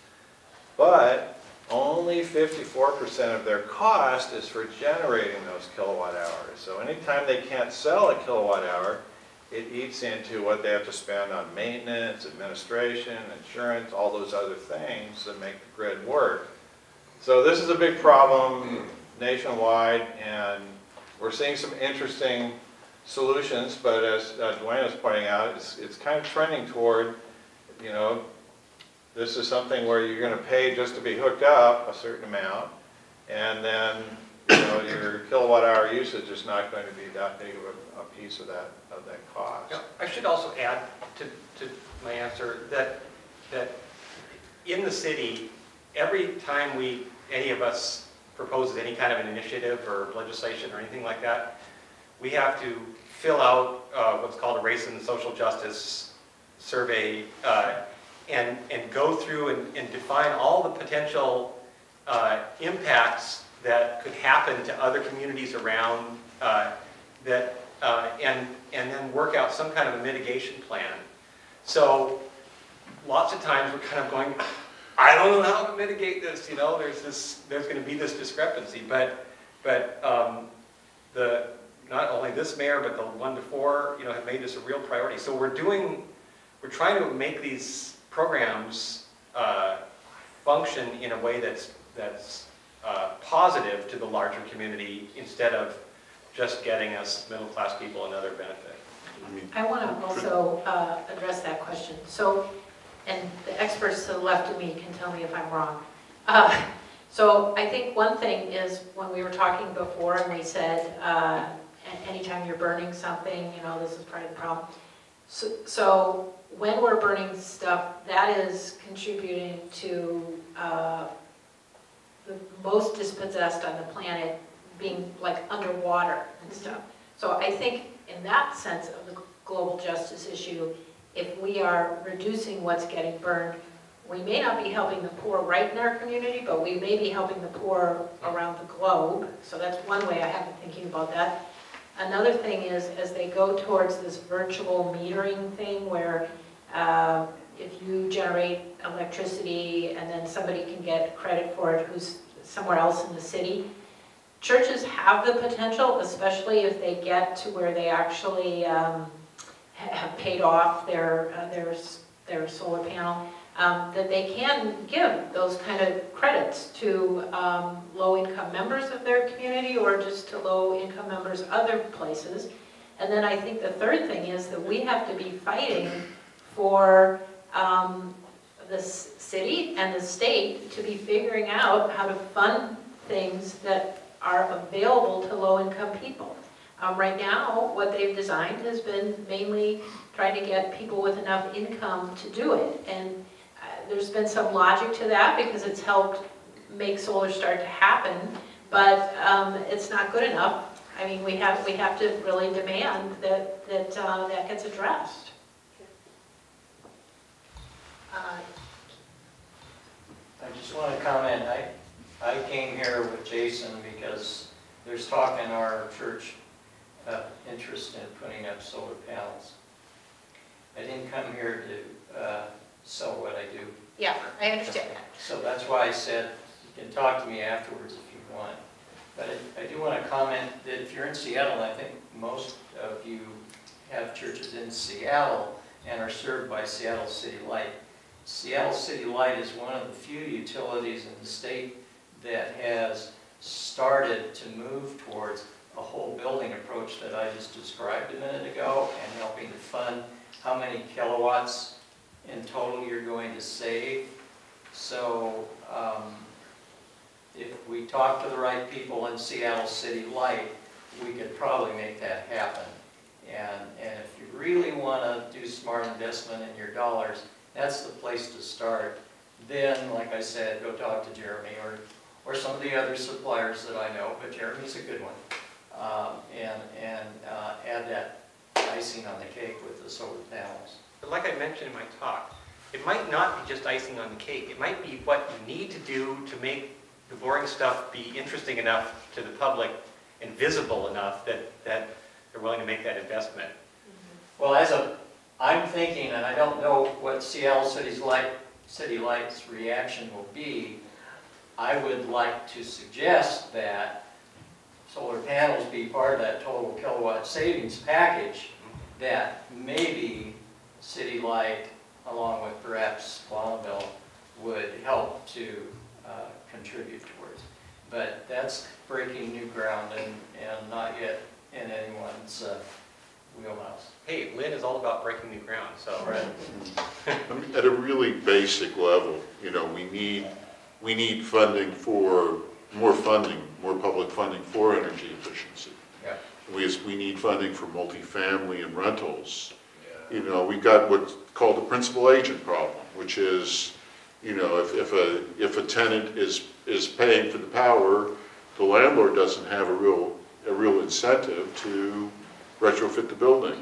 But only fifty-four percent of their cost is for generating those kilowatt hours. So anytime they can't sell a kilowatt hour, it eats into what they have to spend on maintenance, administration, insurance, all those other things that make the grid work. So this is a big problem nationwide, and we're seeing some interesting solutions, but as uh, Dwayne was pointing out, it's, it's kind of trending toward, you know, this is something where you're going to pay just to be hooked up a certain amount, and then, you know, your kilowatt hour usage is not going to be that big of a, a piece of that of that cost. Yeah, I should also add to, to my answer that that in the city, every time we any of us proposes any kind of an initiative or legislation or anything like that, we have to fill out uh, what's called a race and social justice survey uh, and, and go through and, and define all the potential uh, impacts that could happen to other communities around uh, that, uh, and, and then work out some kind of a mitigation plan. So lots of times we're kind of going, I don't know how to mitigate this, you know, there's this, there's going to be this discrepancy, but, but um, the, not only this mayor, but the one before, you know, have made this a real priority. So we're doing, we're trying to make these programs uh, function in a way that's, that's uh, positive to the larger community instead of just getting us middle-class people another benefit. I want to also uh, address that question. So, and the experts to the left of me can tell me if I'm wrong. Uh, so I think one thing is when we were talking before and we said, uh, anytime you're burning something, you know, this is part of the problem. So, so when we're burning stuff, that is contributing to uh, the most dispossessed on the planet being like underwater and stuff. So I think in that sense of the global justice issue, if we are reducing what's getting burned, we may not be helping the poor right in our community, but we may be helping the poor around the globe. So that's one way I have been thinking about that. Another thing is, as they go towards this virtual metering thing where uh, if you generate electricity and then somebody can get credit for it who's somewhere else in the city, churches have the potential, especially if they get to where they actually um, have paid off their, uh, their, their solar panel, um, that they can give those kind of credits to um, low-income members of their community or just to low-income members other places. And then I think the third thing is that we have to be fighting for um, the city and the state to be figuring out how to fund things that are available to low-income people. Um, right now, what they've designed has been mainly trying to get people with enough income to do it. And uh, there's been some logic to that because it's helped make solar start to happen, but um, it's not good enough. I mean, we have, we have to really demand that that, uh, that gets addressed. Uh, I just want to comment, I, I came here with Jason because there's talk in our church uh, interest in putting up solar panels. I didn't come here to uh, sell what I do. Yeah, I understand that. So that's why I said you can talk to me afterwards if you want. But I, I do want to comment that if you're in Seattle, I think most of you have churches in Seattle and are served by Seattle City Light. Seattle City Light is one of the few utilities in the state that has started to move towards a whole building approach that I just described a minute ago and helping to fund how many kilowatts in total you're going to save. So um, if we talk to the right people in Seattle City Light, we could probably make that happen. And, and if you really want to do smart investment in your dollars, that's the place to start. Then, like I said, go talk to Jeremy or, or some of the other suppliers that I know, but Jeremy's a good one. Um, and and uh, add that icing on the cake with the solar panels. But like I mentioned in my talk, it might not be just icing on the cake. It might be what you need to do to make the boring stuff be interesting enough to the public and visible enough that, that they're willing to make that investment. Mm-hmm. Well, as a, I'm thinking, and I don't know what Seattle City's Light, City Light's reaction will be, I would like to suggest that solar panels be part of that total kilowatt savings package that maybe City Light, along with perhaps Bonneville, would help to uh, contribute towards. But that's breaking new ground and, and not yet in anyone's uh, wheelhouse. Hey, Lynn is all about breaking new ground, so. Right. At a really basic level, you know, we need, we need funding for, more funding, more public funding for energy efficiency. Yeah. We, we need funding for multifamily and rentals. Yeah. You know, we've got what's called the principal agent problem, which is, you know, if, if a if a tenant is is paying for the power, the landlord doesn't have a real a real incentive to retrofit the building.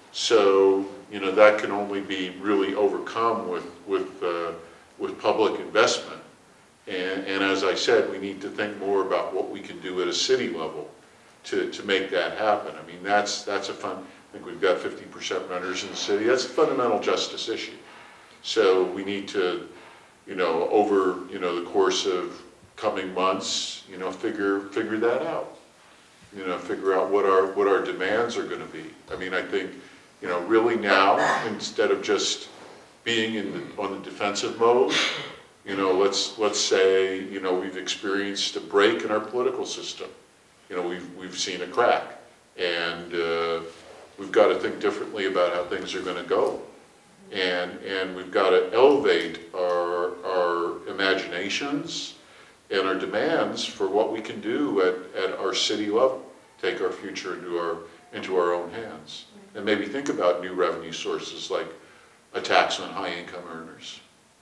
So, you know, that can only be really overcome with, with, uh, with public investment. And, and as I said, we need to think more about what we can do at a city level to, to make that happen. I mean, that's, that's a fun, I think we've got fifty percent renters in the city. That's a fundamental justice issue. So we need to, you know, over, you know, the course of coming months, you know, figure, figure that out. You know, figure out what our, what our demands are going to be. I mean, I think, you know, really now, instead of just being in the, on the defensive mode, you know, let's, let's say, you know, we've experienced a break in our political system. You know, we've, we've seen a crack, and uh, we've got to think differently about how things are going to go. And, and we've got to elevate our, our imaginations and our demands for what we can do at, at our city level, take our future into our, into our own hands. And maybe think about new revenue sources like a tax on high income earners.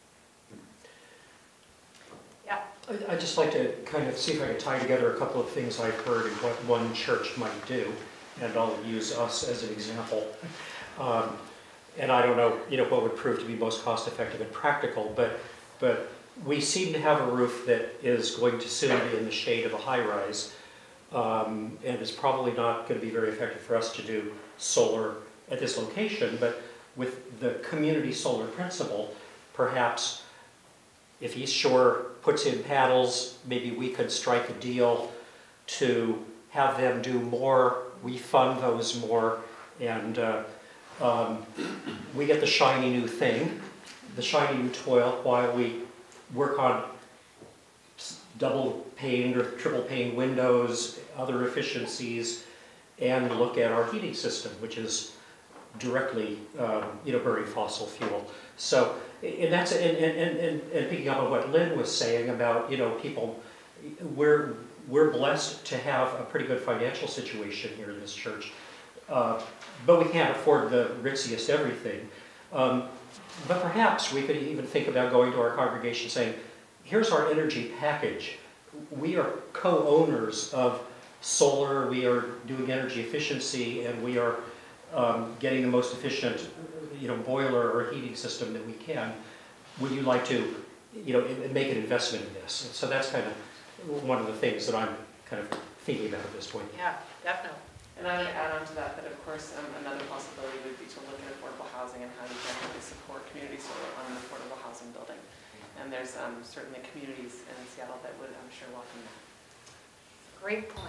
Yeah. I'd just like to kind of see if I can tie together a couple of things I've heard and what one church might do, and I'll use us as an example. Um, and I don't know, you know, what would prove to be most cost effective and practical, but, but we seem to have a roof that is going to soon be in the shade of a high-rise, um, and it's probably not going to be very effective for us to do solar at this location, but with the community solar principle, perhaps if East Shore puts in panels, maybe we could strike a deal to have them do more, we fund those more, and uh, um, we get the shiny new thing, the shiny new toy, while we work on double pane or triple pane windows, other efficiencies, and look at our heating system, which is directly, um, you know, burning fossil fuel. So, and that's, and, and, and, and picking up on what Lynn was saying about, you know, people, we're, we're blessed to have a pretty good financial situation here in this church, uh, but we can't afford the ritziest everything. Um, but perhaps we could even think about going to our congregation saying, here's our energy package. We are co-owners of solar, we are doing energy efficiency, and we are um, getting the most efficient, you know, boiler or heating system that we can. Would you like to, you know, make an investment in this? And so that's kind of one of the things that I'm kind of thinking about at this point. Yeah, definitely. And I would add on to that that, of course, um, another possibility would be to look at affordable housing and how you can really support community solar on an affordable housing building. And there's um, certainly communities in Seattle that would, I'm sure, welcome that. Great point.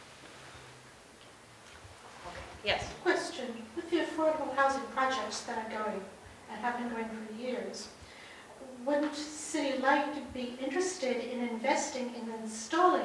Okay. Yes. Question, with the affordable housing projects that are going and have been going for years, wouldn't City Light be interested in investing in installing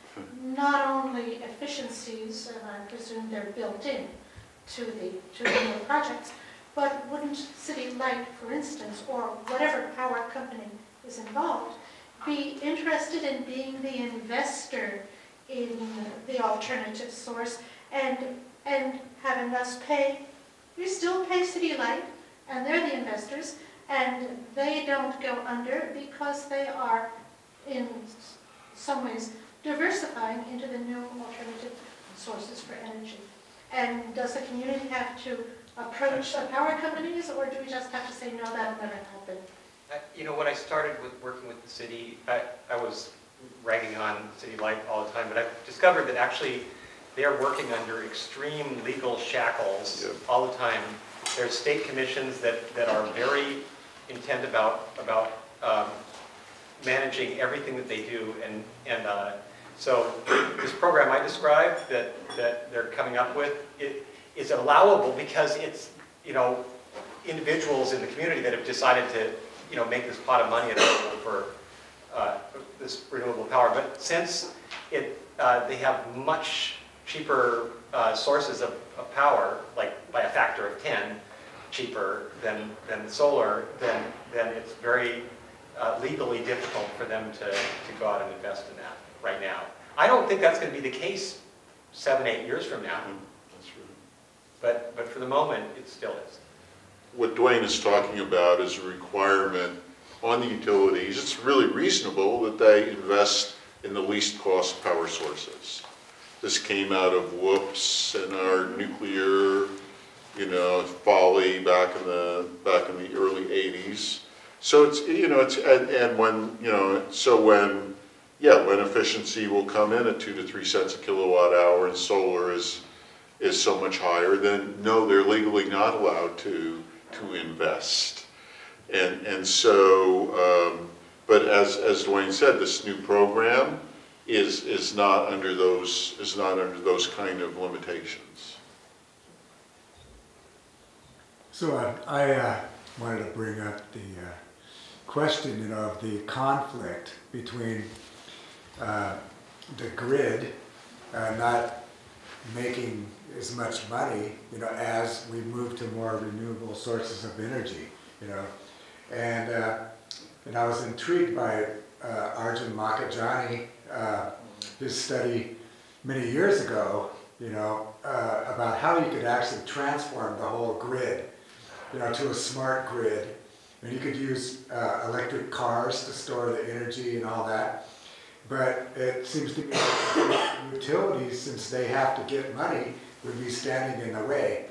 not only efficiencies, and I presume they're built in to the, to the new projects, but wouldn't City Light, for instance, or whatever power company is involved, be interested in being the investor in the alternative source and, and having us pay? We still pay City Light, and they're the investors, and they don't go under because they are, in some ways, diversifying into the new alternative sources for energy. And does the community have to approach the power companies, or do we just have to say, no, that'll never happen? Uh, you know, when I started with working with the city, I, I was ragging on City Light all the time, but I've discovered that actually they are working under extreme legal shackles yep. all the time. There's state commissions that, that are very intent about, about um, managing everything that they do, and, and uh, so this program I described that, that they're coming up with, it is allowable because it's, you know, individuals in the community that have decided to, you know, make this pot of money available for uh, this renewable power. But since it, uh, they have much cheaper uh, sources of, of power, like by a factor of ten cheaper than, than solar, then, then it's very uh, legally difficult for them to, to go out and invest in that right now. I don't think that's going to be the case seven, eight years from now. Mm, that's right. But, but for the moment, it still is. What Dwayne is talking about is a requirement on the utilities. It's really reasonable that they invest in the least cost power sources. This came out of whoops and our nuclear you know, Folly back in the, back in the early eighties. So it's, you know, it's, and, and when, you know, so when, yeah, when efficiency will come in at two to three cents a kilowatt hour and solar is, is so much higher, then no, they're legally not allowed to, to invest. And, and so, um, but as, as Dwayne said, this new program is, is not under those, is not under those kind of limitations. So I, I uh, wanted to bring up the uh, question, you know, of the conflict between uh, the grid uh, not making as much money, you know, as we move to more renewable sources of energy, you know. And, uh, and I was intrigued by uh, Arjun Makajani, uh, his study many years ago, you know, uh, about how you could actually transform the whole grid, you know, to a smart grid. And you could use uh, electric cars to store the energy and all that. But it seems to me that utilities, since they have to get money, would be standing in the way.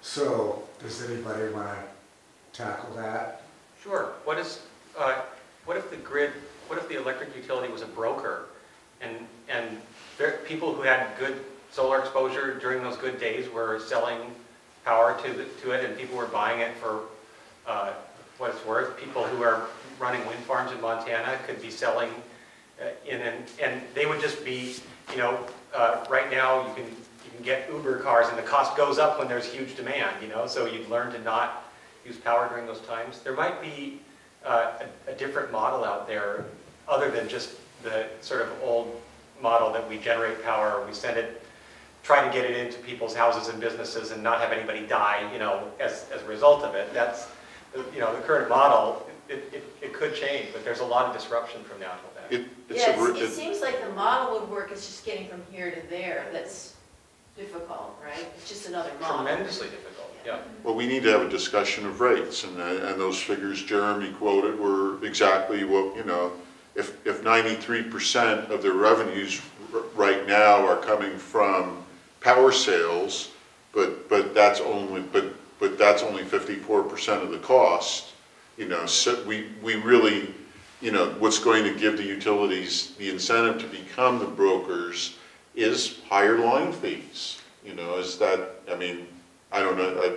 So does anybody want to tackle that? Sure. What is, uh, what if the grid, what if the electric utility was a broker, and and there, people who had good solar exposure during those good days were selling power to the, to it, and people were buying it for uh, what it's worth. People who are running wind farms in Montana could be selling uh, in, and and they would just be, you know, uh, right now you can you can get Uber cars, and the cost goes up when there's huge demand, you know. So you'd learn to not use power during those times. There might be uh, a, a different model out there other than just the sort of old model that we generate power, we send it, try to get it into people's houses and businesses and not have anybody die, you know, as, as a result of it. That's, you know, the current model, it, it, it could change, but there's a lot of disruption from now till then. It, it's Yes, a, it it, seems like the model would work, it's just getting from here to there that's difficult, right? It's just another model. Tremendously difficult, yeah. well, we need to have a discussion of rates, and, uh, and those figures Jeremy quoted were exactly what, you know, if, if ninety-three percent of their revenues r right now are coming from power sales, but, but that's only, but, but that's only fifty-four percent of the cost, you know, so we, we really, you know, what's going to give the utilities the incentive to become the brokers is higher line fees, you know, is that, I mean, I don't know,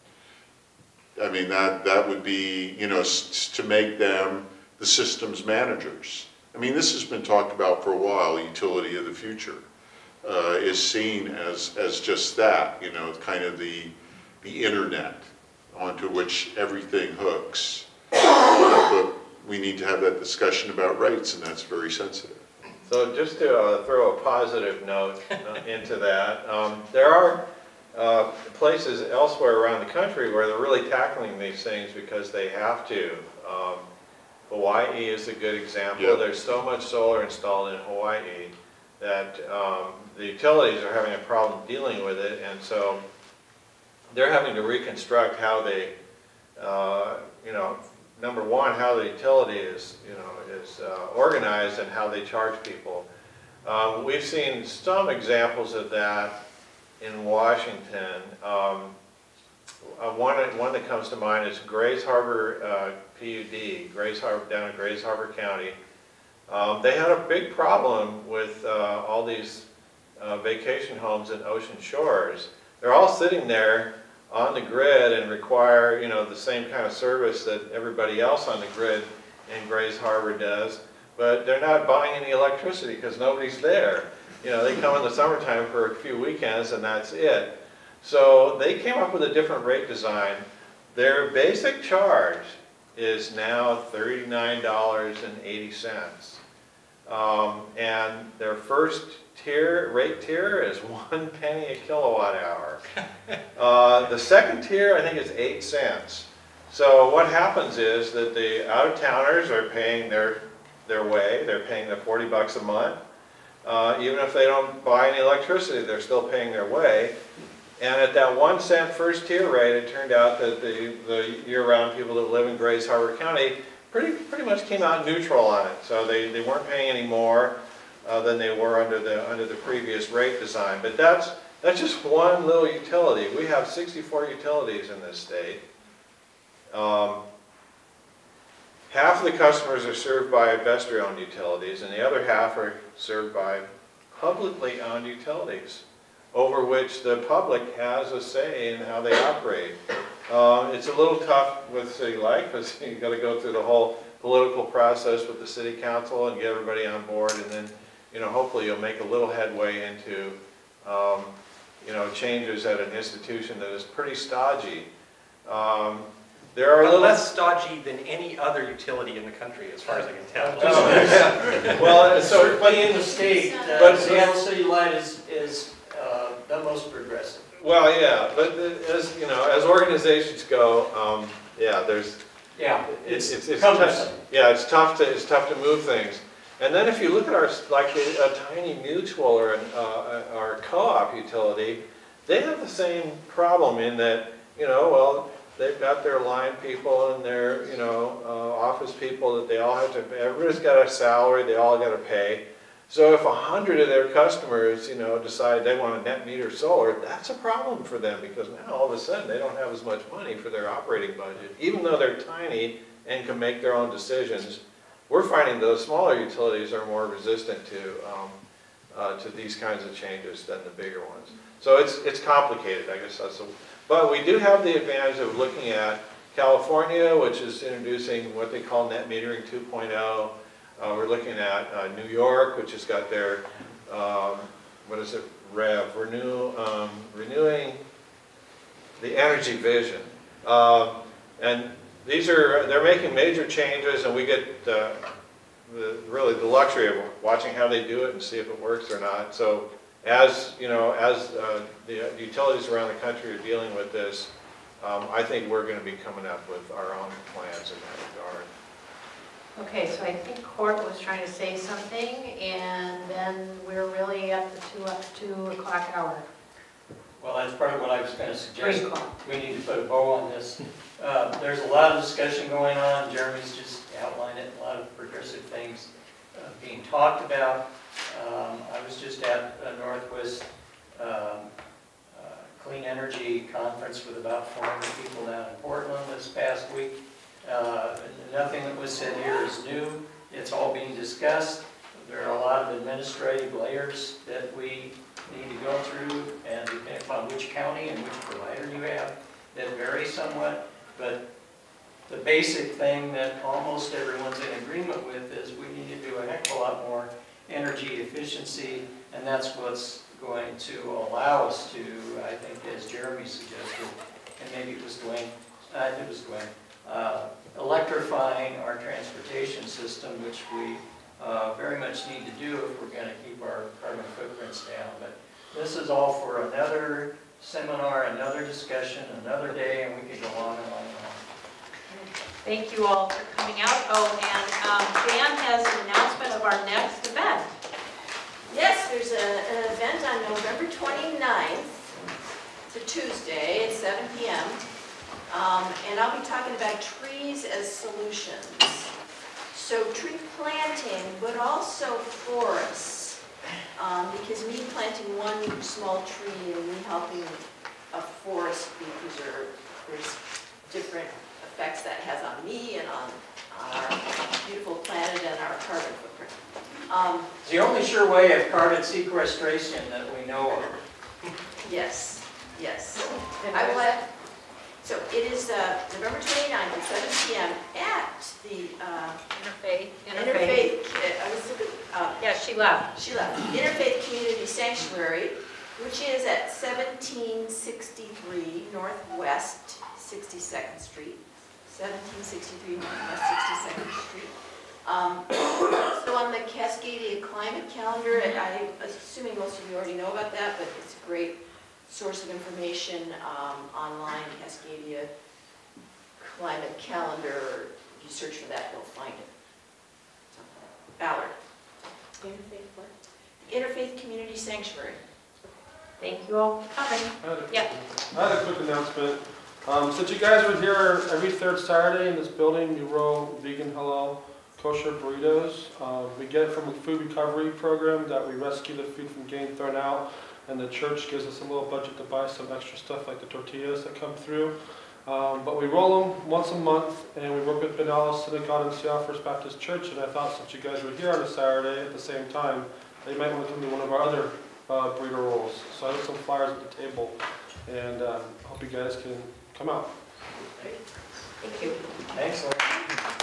I, I mean, that, that would be, you know, s to make them the systems managers. I mean, this has been talked about for a while, utility of the future uh, is seen as, as just that, you know, kind of the, the internet onto which everything hooks. Uh, but we need to have that discussion about rates, and that's very sensitive. So just to uh, throw a positive note uh, into that, um, there are uh, places elsewhere around the country where they're really tackling these things because they have to. Um, Hawaii is a good example. Yeah. There's so much solar installed in Hawaii that um, the utilities are having a problem dealing with it, and so they're having to reconstruct how they, uh, you know, number one, how the utility is, you know, is uh, organized and how they charge people. Um, we've seen some examples of that in Washington. Um, uh, one, one that comes to mind is Grays Harbor uh, P U D, Grays Harbor, down in Grays Harbor County. Um, they had a big problem with uh, all these uh, vacation homes in Ocean Shores. They're all sitting there on the grid and require, you know, the same kind of service that everybody else on the grid in Grays Harbor does, but they're not buying any electricity because nobody's there. You know, they come in the summertime for a few weekends and that's it. So they came up with a different rate design. Their basic charge is now thirty-nine dollars and eighty cents. Um, and their first tier, rate tier is one penny a kilowatt hour. Uh, the second tier, I think, is eight cents. So what happens is that the out-of-towners are paying their, their way. They're paying the forty bucks a month. Uh, even if they don't buy any electricity, they're still paying their way. And at that one cent first tier rate, it turned out that the, the year-round people that live in Grays Harbor County pretty, pretty much came out neutral on it. So they, they weren't paying any more uh, than they were under the, under the previous rate design. But that's, That's just one little utility. We have sixty-four utilities in this state. Um, half of the customers are served by investor-owned utilities, and the other half are served by publicly owned utilities, over which the public has a say in how they operate. Uh, it's a little tough with City Light, because you've got to go through the whole political process with the City Council and get everybody on board, and then, you know, hopefully you'll make a little headway into, um, you know, changes at an institution that is pretty stodgy. Um, there are a But little less stodgy than any other utility in the country, as far as I can tell. yeah. Well, so Certainly in the state, uh, But- Seattle City Light is, is uh, the most progressive. well, yeah, but as you know, as organizations go, um, yeah, there's Yeah, it's it's, it's cumbersome. tough, yeah, it's tough to it's tough to move things. And then if you look at our like a, a tiny mutual or an, uh, or a co-op utility, they have the same problem in that, you know, well, they've got their line people and their, you know, uh, office people that they all have to, everybody's got a salary, they all got to pay. So if a hundred of their customers, you know, decide they want a net meter solar, that's a problem for them, because now all of a sudden they don't have as much money for their operating budget. Even though they're tiny and can make their own decisions, we're finding those smaller utilities are more resistant to, um, uh, to these kinds of changes than the bigger ones. So it's, it's complicated, I guess that's a, but we do have the advantage of looking at California, which is introducing what they call net metering two point oh. Uh, we're looking at uh, New York, which has got their, um, what is it, REV, renew, um, renewing the energy vision. Um, and these are, they're making major changes, and we get uh, the, really the luxury of watching how they do it and see if it works or not. So as, you know, as uh, the utilities around the country are dealing with this, um, I think we're going to be coming up with our own plans in that regard. Okay, so I think Court was trying to say something, and then we're really at the two, two o'clock hour. Well, that's part of what I was going to suggest. Three o'clock. We need to put a bow on this. Uh, there's a lot of discussion going on. Jeremy's just outlined it. A lot of progressive things uh, being talked about. Um, I was just at a Northwest um, uh, Clean Energy Conference with about four hundred people down in Portland this past week. Uh, nothing that was said here is new. It's all being discussed. There are a lot of administrative layers that we need to go through, and depending upon which county and which provider you have, that vary somewhat. But the basic thing that almost everyone's in agreement with is we need to do a heck of a lot more energy efficiency, and that's what's going to allow us to, I think, as Jeremy suggested, and maybe it was Dwayne, uh, it was Dwayne, Uh, electrifying our transportation system, which we uh, very much need to do if we're going to keep our carbon footprints down. But this is all for another seminar, another discussion, another day, and we could go on and on and on. Thank you all for coming out. Oh, and um, Dan has an announcement of our next event. Yes, there's a, an event on November twenty-ninth. It's a Tuesday at seven p m Um, and I'll be talking about trees as solutions. So tree planting, but also forests. Um, because me planting one small tree and me helping a forest be preserved, there's different effects that has on me and on, on our beautiful planet and our carbon footprint. Um, It's the only sure way of carbon sequestration that we know of. yes, yes. I will have, so it is uh, November twenty-ninth at seven p m at the uh, Interfaith. Interfaith. I was looking. Uh, Yeah, she left. She left. Interfaith Community Sanctuary, which is at seventeen sixty-three Northwest sixty-second Street. seventeen sixty-three Northwest sixty-second Street. Um, so on the Cascadia Climate Calendar, and I'm assuming most of you already know about that, but it's a great source of information um, online, Cascadia Climate Calendar. If you search for that, you'll find it. Ballard. Interfaith what? The Interfaith Community Sanctuary. Thank you all for coming. Yeah. I had a quick announcement. Um, since you guys were here every third Saturday in this building, you roll vegan, halal, kosher burritos. Um, we get it from a food recovery program that we rescue the food from getting thrown out. and the church gives us a little budget to buy some extra stuff like the tortillas that come through. Um, but we roll them once a month, and we work with Benalla Synagogue and Seattle First Baptist Church, and I thought since you guys were here on a Saturday at the same time, they might want to come to one of our other uh, burrito rolls. So I have some flyers at the table, and uh, hope you guys can come out. Thank you. Excellent.